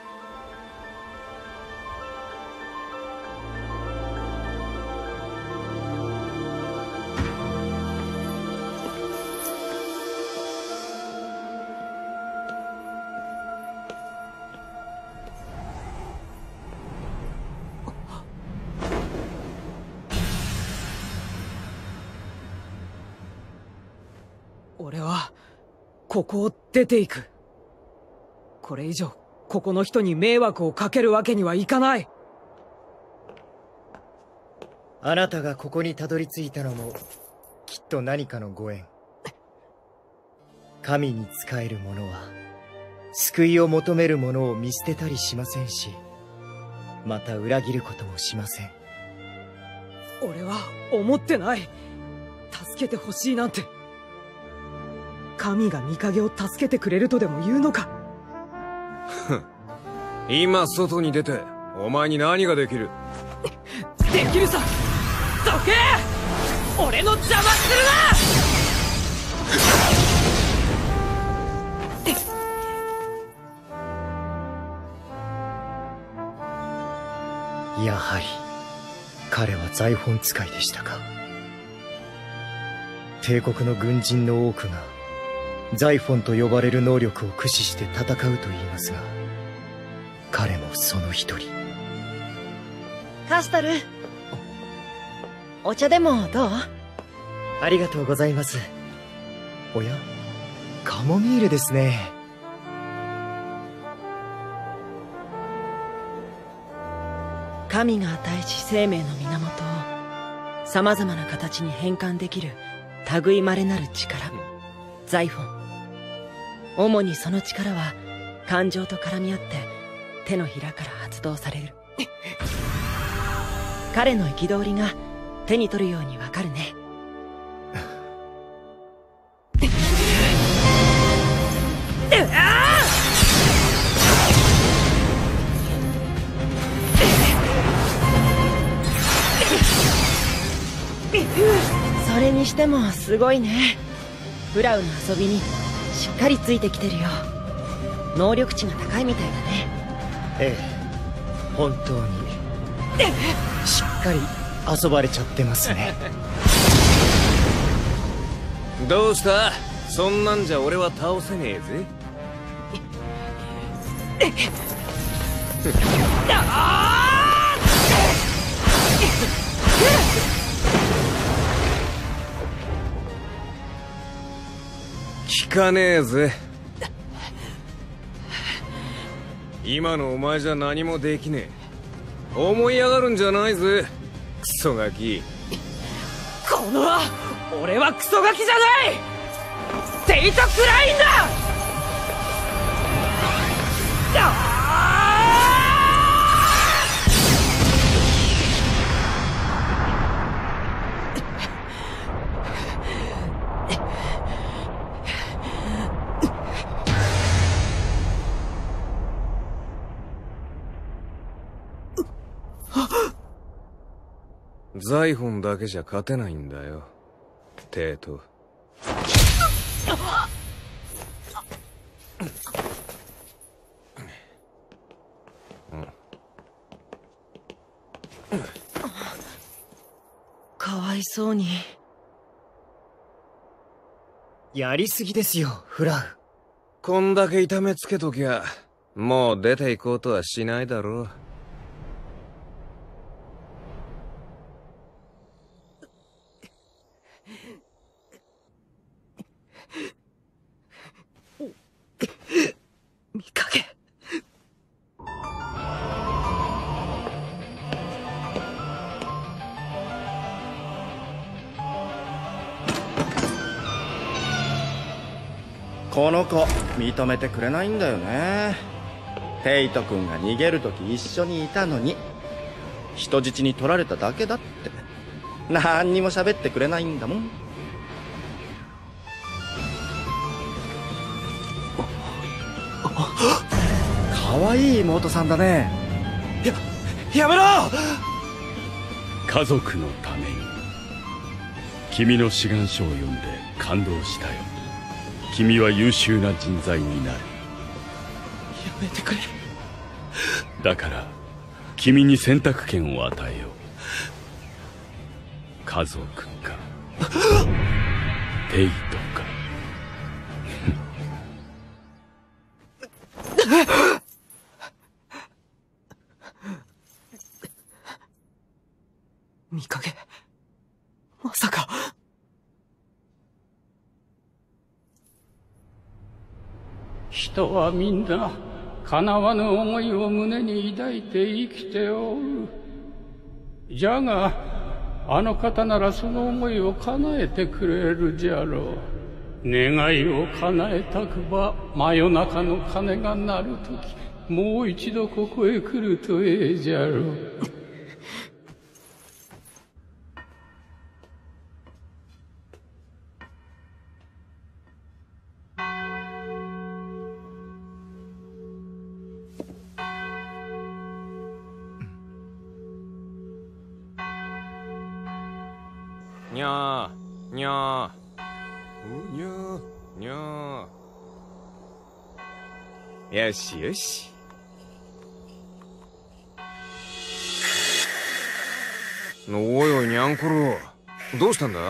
俺はここを出ていく。これ以上ここの人に迷惑をかけるわけにはいかない。 あなたがここにたどり着いたのもきっと何かのご縁。神に仕える者は救いを求める者を見捨てたりしませんし、また裏切ることもしません。 俺は思ってない。助けてほしいなんて。神が御影を助けてくれるとでも言うのか。 今外に出てお前に何ができる。 できるさ。どけ！俺の邪魔するな！やはり彼は財宝使いでしたか。帝国の軍人の多くがザイフォンと呼ばれる能力を駆使して戦うと言いますが、彼もその一人。 カスタル、 お茶でもどう？ ありがとうございます。おや、カモミールですね。 神が与えし生命の源を様々な形に変換できる類まれなる力、財宝。主にその力は感情と絡み合って手のひらから発動される。彼の憤りが手に取るようにわかるね。それにしてもすごいね。ブラウの遊びにしっかりついてきてるよ。能力値が高いみたいだね。 ええ、本当にしっかり遊ばれちゃってますね。 どうした？そんなんじゃ俺は倒せねえぜ。聞かねえぜ。今のお前じゃ何もできねえ。思い上がるんじゃないぜ、クソガキ。 この俺はクソガキじゃない！テイト・クラインだ！ 財宝だけじゃ勝てないんだよ、テイト。 かわいそうに。 やりすぎですよ、フラウ。 こんだけ痛めつけときゃもう出て行こうとはしないだろう。 見かけ。 この子認めてくれないんだよね。テイト君が逃げる時一緒にいたのに人質に取られただけだって。何にも喋ってくれないんだもん。可愛い妹さんだね。 やめろ！ 家族のために君の志願書を読んで感動したよ。君は優秀な人材になる。 やめてくれ。 だから君に選択権を与えよう。家族かテイトか。 見かけ、まさか。 人はみんな叶わぬ思いを胸に抱いて生きておる。じゃがあの方ならその思いを叶えてくれるじゃろう。願いを叶えたくば真夜中の鐘が鳴るときもう一度ここへ来るとええじゃろう。 にゃーにゃーにゃーにゃー。よしよし。おいおいにゃんころ、どうしたんだ？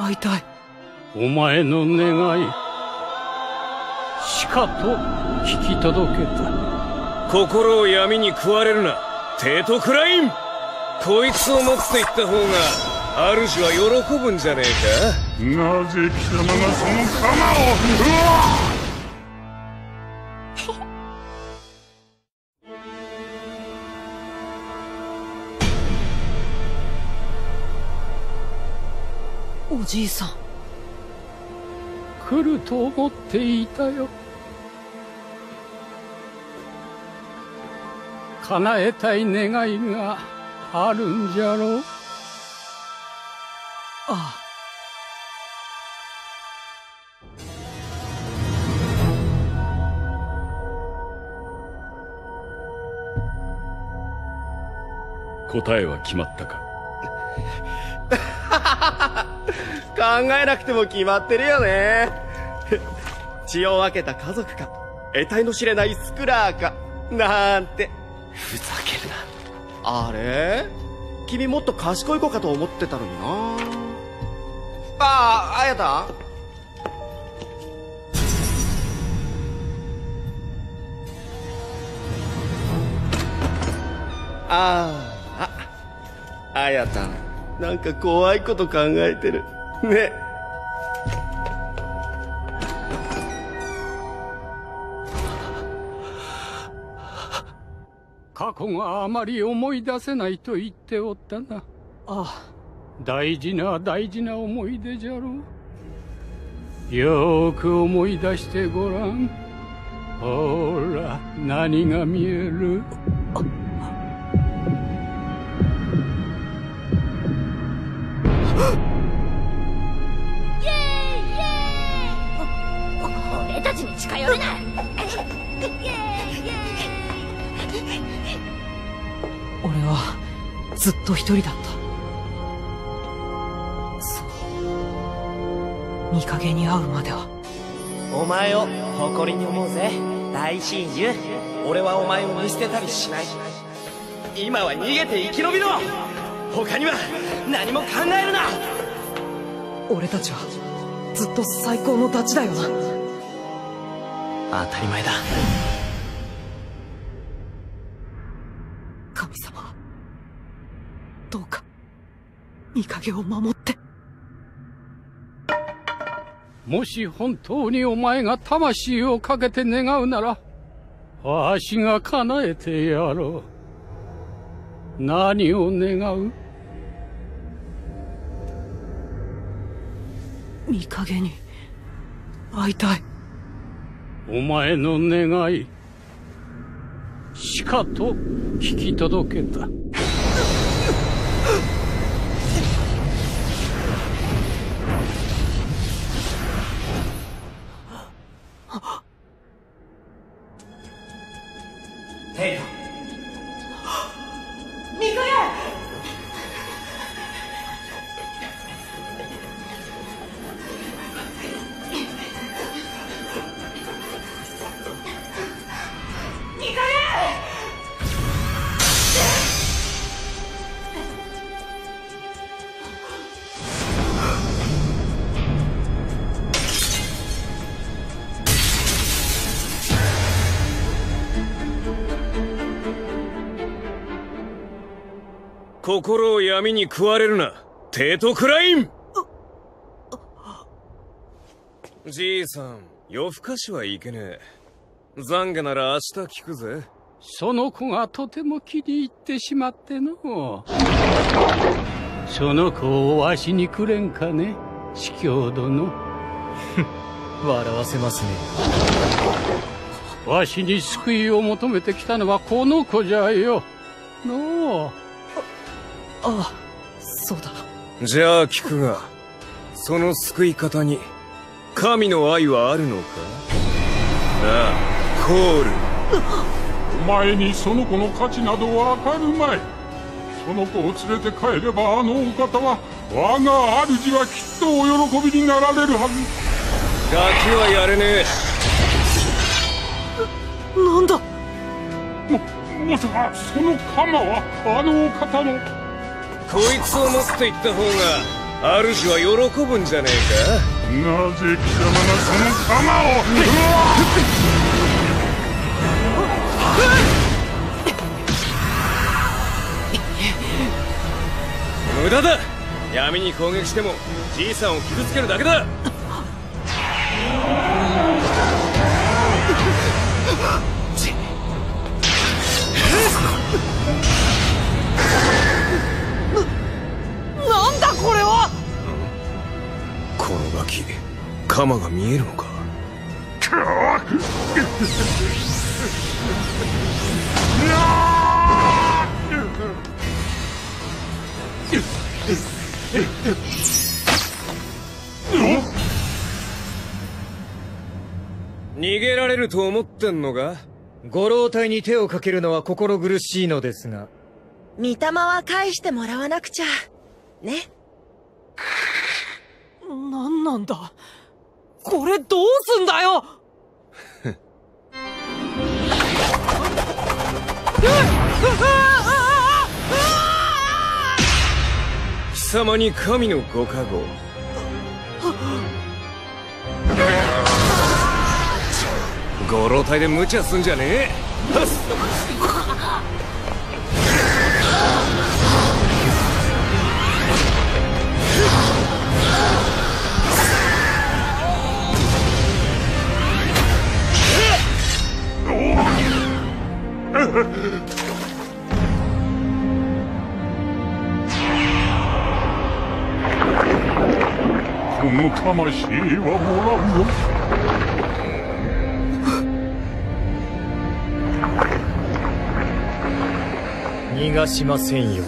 会いたい。 お前の願い、しかと聞き届けた。 心を闇に食われるな、テート・クライン。こいつを持っていった方が主は喜ぶんじゃねえか。 なぜ貴様がその鎌を。 おじいさん。 来ると思っていたよ。叶えたい願いがあるんじゃろう。 ああ。 答えは決まったか？ 考えなくても決まってるよね。血を分けた家族か、得体の知れないスクラーか、なんて。 ふざけるな。 あれ？君もっと賢い子かと思ってたのにな。ああ、綾太？綾太、なんか怖いこと考えてる。ね。 過去があまり思い出せないと言っておったな。 ああ。 大事な大事な思い出じゃろう。よーく思い出してごらん。ほら、何が見える？ 俺たちに近寄るな。 俺はずっと一人だった。そう。見影に会うまでは。 お前を誇りに思うぜ、大親友。俺はお前を見捨てたりしない。今は逃げて生き延びろ。他には何も考えるな。 俺たちはずっと最高のダチだよな。 当たり前だ。 神様、どうか見影を守って。 もし本当にお前が魂をかけて願うなら、わしが叶えてやろう。何を願う？ 見影に会いたい。 お前の願い、しかと聞き届けた。 ヘイト。 見影！ 心を闇に食われるな、テート・クライン。じいさん、夜更かしはいけねえ。懺悔なら明日聞くぜ。 その子がとても気に入ってしまっての。その子をわしにくれんかね、司教殿。 笑わせますね。 わしに救いを求めてきたのはこの子じゃよ。のう。 ああ、そうだ。 じゃあ聞くが、その救い方に神の愛はあるのか？ああ、コール。 お前にその子の価値などわかるまい。その子を連れて帰れば、あのお方は我が主はきっとお喜びになられるはず。 ガキはやれねえ。なんだ？ まさかその鎌はあのお方の？ こいつを持っていった方主は喜ぶんじゃねえか。 なぜ貴様がその鎌を。 無駄だ。闇に攻撃してもじいさんを傷つけるだけだ。 なんだこれは。 このガキ、鎌が見えるのか。逃げられると思ってんのか。 ご老体に手をかけるのは心苦しいのですが。 御霊は返してもらわなくちゃ。ね。 なんなんだ。これどうすんだよ。 貴様に神のご加護。ご老体で無茶すんじゃねえ。 この魂はもらうよ。 逃がしませんよ。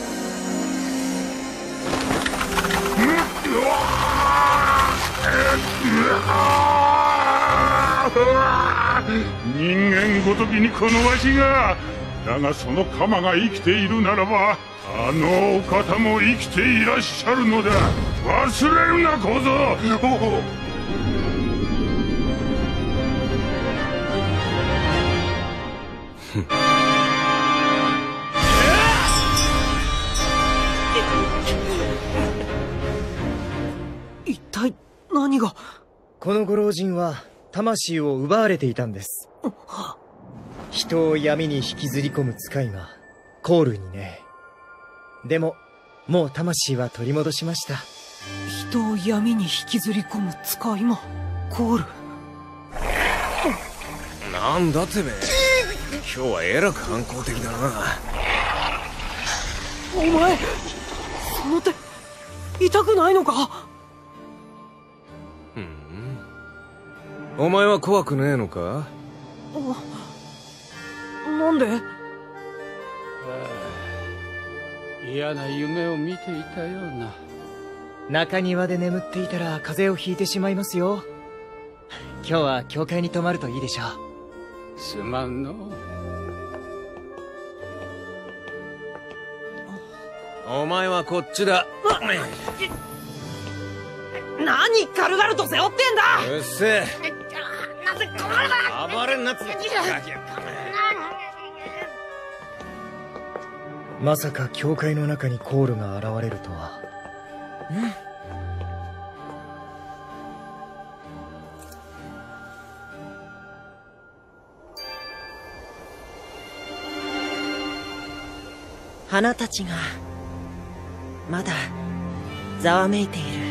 人間ごときにこのわしが。だがその鎌が生きているならば、あのお方も生きていらっしゃるのだ。忘れるな小僧。 一体何が。 このご老人は魂を奪われていたんです。人を闇に引きずり込む使いがコールにね。でももう魂は取り戻しました。 人を闇に引きずり込む使いがコール。 なんだてめえ、今日はえらく反抗的だな。 お前その手痛くないのか。 お前は怖くねえのか。 なんで。 嫌な夢を見ていたような。 中庭で眠っていたら風邪をひいてしまいますよ。今日は教会に泊まるといいでしょう。 すまんの。 お前はこっちだ。 何軽々と背負ってんだ。 うっせえ。 なぜこれだ。 暴れんなっつ。 まさか教会の中にコールが現れるとは。 花たちがまだざわめいている。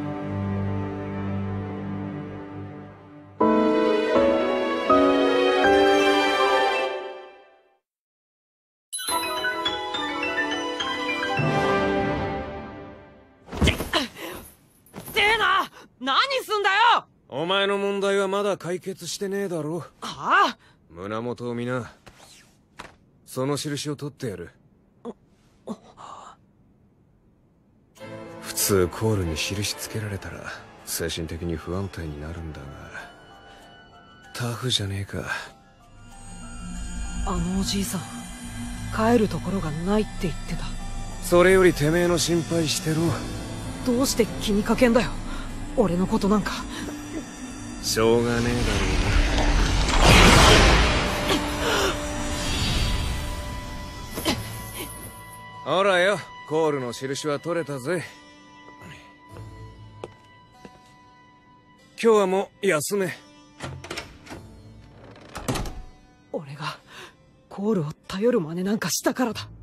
何すんだよ。 お前の問題はまだ解決してねえだろ。 はあ。 胸元を見な。その印を取ってやる。普通コールに印つけられたら精神的に不安定になるんだが、タフじゃねえか。 あのおじいさん帰るところがないって言ってた。 それよりてめえの心配してろ。 どうして気にかけんだよ俺のことなんか。 しょうがねえだろうな。ほらよ、コールの印は取れたぜ。 今日はもう休め。 俺がコールを頼る真似なんかしたからだ。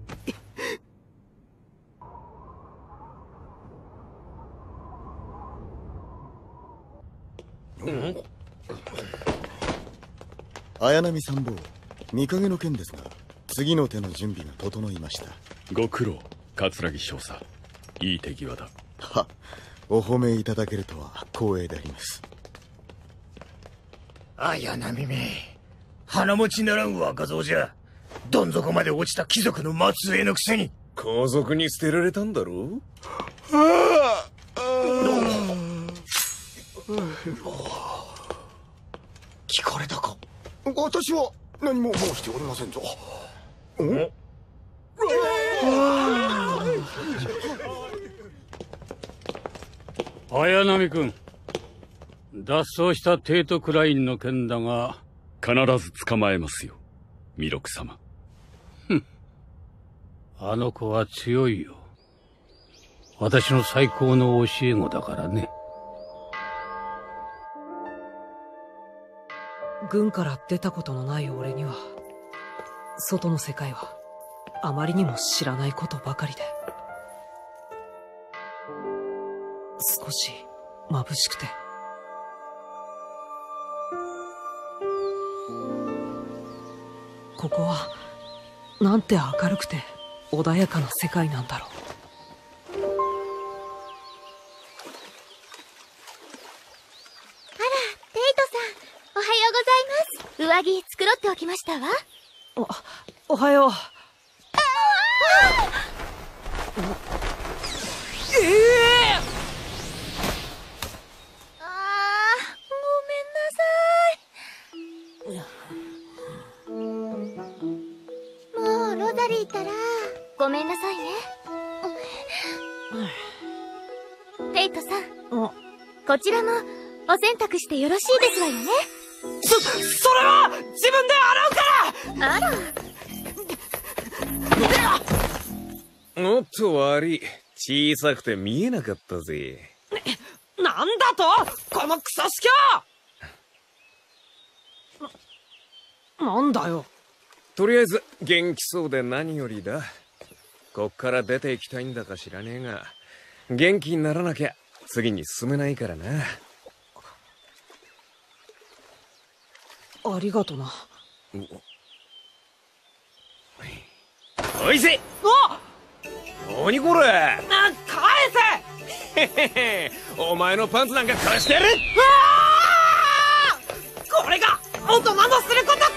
綾波参謀、見影の件ですが、次の手の準備が整いました。 ご苦労、桂木少佐。いい手際だ。 は、お褒めいただけるとは光栄であります。 綾波め、鼻持ちならん若造じゃ。どん底まで落ちた貴族の末裔のくせに。 皇族に捨てられたんだろう。 聞かれたか。 私は何も申しておりませんぞ。 綾波君、脱走したテイト・クラインの件だが、 必ず捕まえますよ、弥勒様。 あの子は強いよ。私の最高の教え子だからね。 軍から出たことのない俺には、外の世界はあまりにも知らないことばかりで、少し眩しくて。ここはなんて明るくて穏やかな世界なんだろう。 上着繕っておきましたわ。 おはよう。 ごめんなさい。もうロザリーったらごめんなさいね。テイトさん、こちらもお洗濯してよろしいですわよね。 それは自分で洗うから。 あら。 おっと悪い。小さくて見えなかったぜ。 なんだとこのクソシキョなんだよ。 とりあえず元気そうで何よりだ。こっから出ていきたいんだか知らねえが、元気にならなきゃ次に進めないからな。 ありがとな。 おいせ。何これ。 返せ。へへへ。お前のパンツなんか貸してやる。 これが大人のすることか。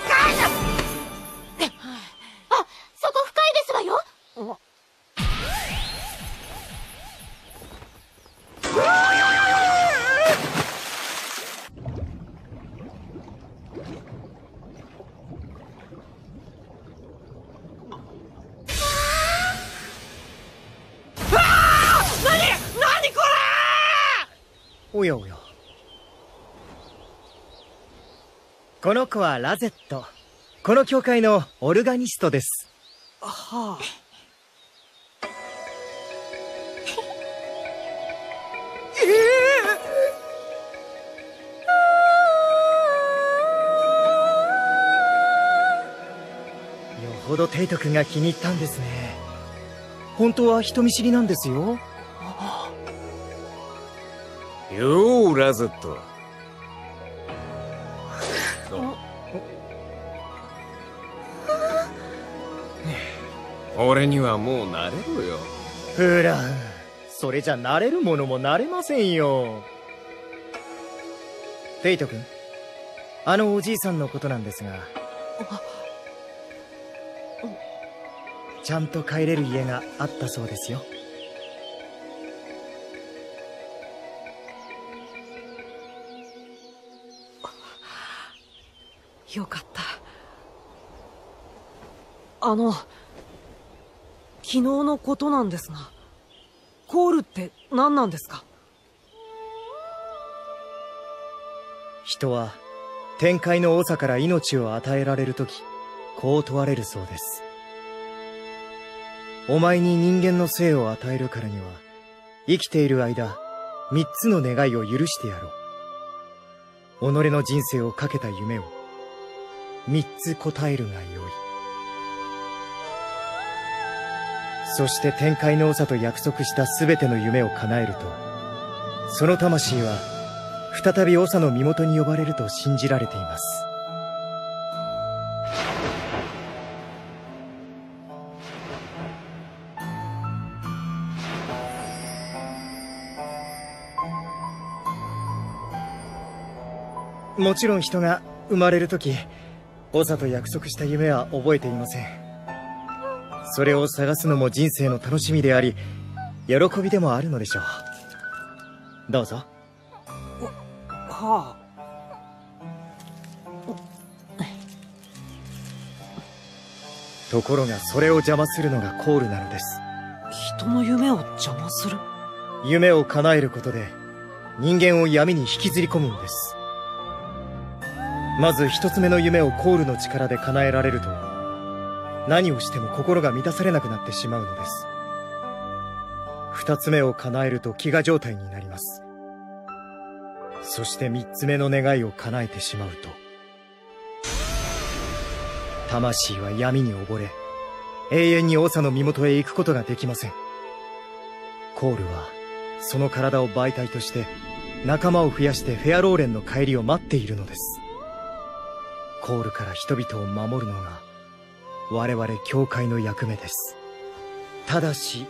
あ、そこ深いですわよ。 おやおや。この子はラゼット。この教会のオルガニストです。 はあ。 よほどテイト君が気に入ったんですね。本当は人見知りなんですよ。 よーラゼット。俺にはもう慣れろよ。 ほら、それじゃ慣れるものも慣れませんよ。テイト君、あのおじいさんのことなんですが、ちゃんと帰れる家があったそうですよ。 よかった。昨日のことなんですが、コールって何なんですか？ 人は天界の長から命を与えられるとき、こう問われるそうです。お前に人間の生を与えるからには、生きている間、3つの願いを許してやろう。 己の人生をかけた夢を3つ答えるがよい。そして天界の長と約束した全ての夢を叶えると、その魂は再び長の身元に呼ばれると信じられています。もちろん人が生まれるとき、長と約束した夢は覚えていません。それを探すのも人生の楽しみであり、喜びでもあるのでしょう。どうぞ。 はあ。 ところがそれを邪魔するのがコールなのです。 人の夢を邪魔する？ 夢を叶えることで人間を闇に引きずり込むのです。まず一つ目の夢をコールの力で叶えられると、何をしても心が満たされなくなってしまうのです。二つ目を叶えると飢餓状態になります。そして三つ目の願いを叶えてしまうと、魂は闇に溺れ、永遠に長の身元へ行くことができません。コールはその体を媒体として仲間を増やしてフェアローレンの帰りを待っているのです。コールから人々を守るのが我々教会の役目です。ただし、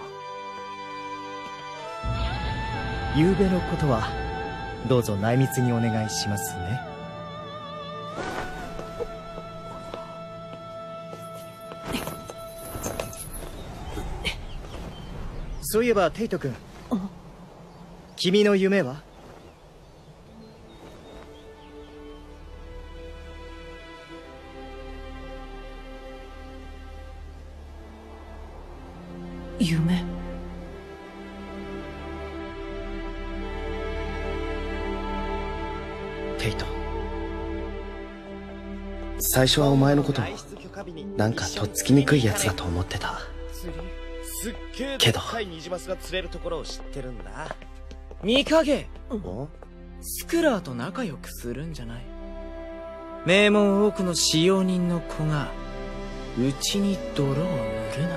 夕べのことはどうぞ内密にお願いしますね。そういえばテイト君、君の夢は？ 夢？ テイト、最初はお前のことなんかとっつきにくいやつだと思ってた。 すっげえでっかいニジマスが釣れるところを知ってるんだ。 見影、スクラーと仲良くするんじゃない。名門多くの使用人の子がうちに泥を塗るな。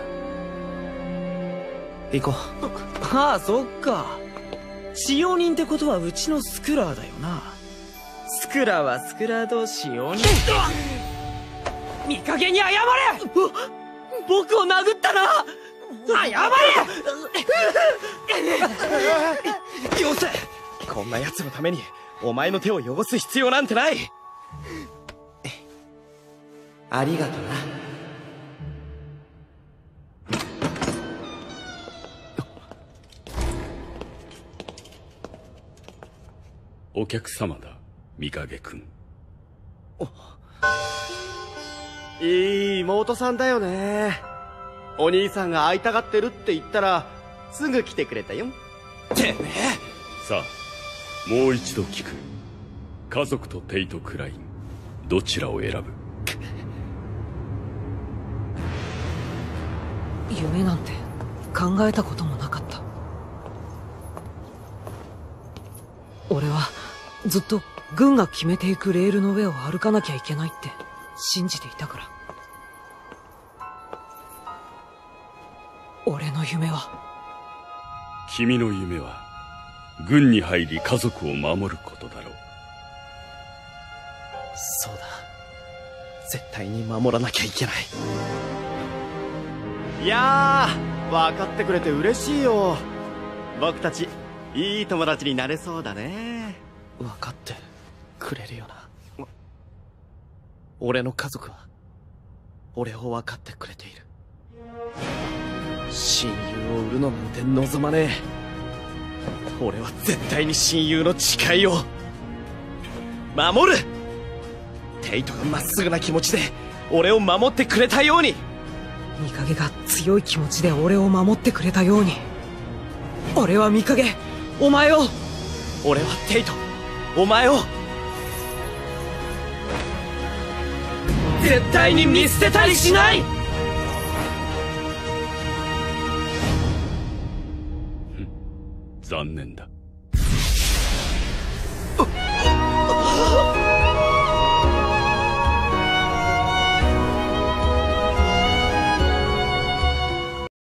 行こう。 ああ、そっか。使用人ってことはうちのスクラーだよな。スクラーはスクラー同士使用人。見影に謝れ！僕を殴ったな！謝れ！ よせ！こんな奴のためにお前の手を汚す必要なんてない。 ありがとな。 お客様だ、見影くん。 いい妹さんだよね。お兄さんが会いたがってるって言ったらすぐ来てくれたよ。 てめえ。さあ、もう一度聞く。家族とテイト・クライン、どちらを選ぶ？ 夢なんて考えたこともなかった。俺はずっと軍が決めていくレールの上を歩かなきゃいけないって信じていたから。俺の夢は、 君の夢は軍に入り家族を守ることだろう。 そうだ、絶対に守らなきゃいけない。 いやー、分かってくれて嬉しいよ。僕たちいい友達になれそうだね。 分かってくれるよな。俺の家族は俺を分かってくれている。親友を売るのなんて望まねえ。俺は絶対に親友の誓いを守る。テイトがまっすぐな気持ちで俺を守ってくれたように、 見影が強い気持ちで俺を守ってくれたように、俺は見影、お前を、 俺はテイト、お前を絶対に見捨てたりしない。 残念だ。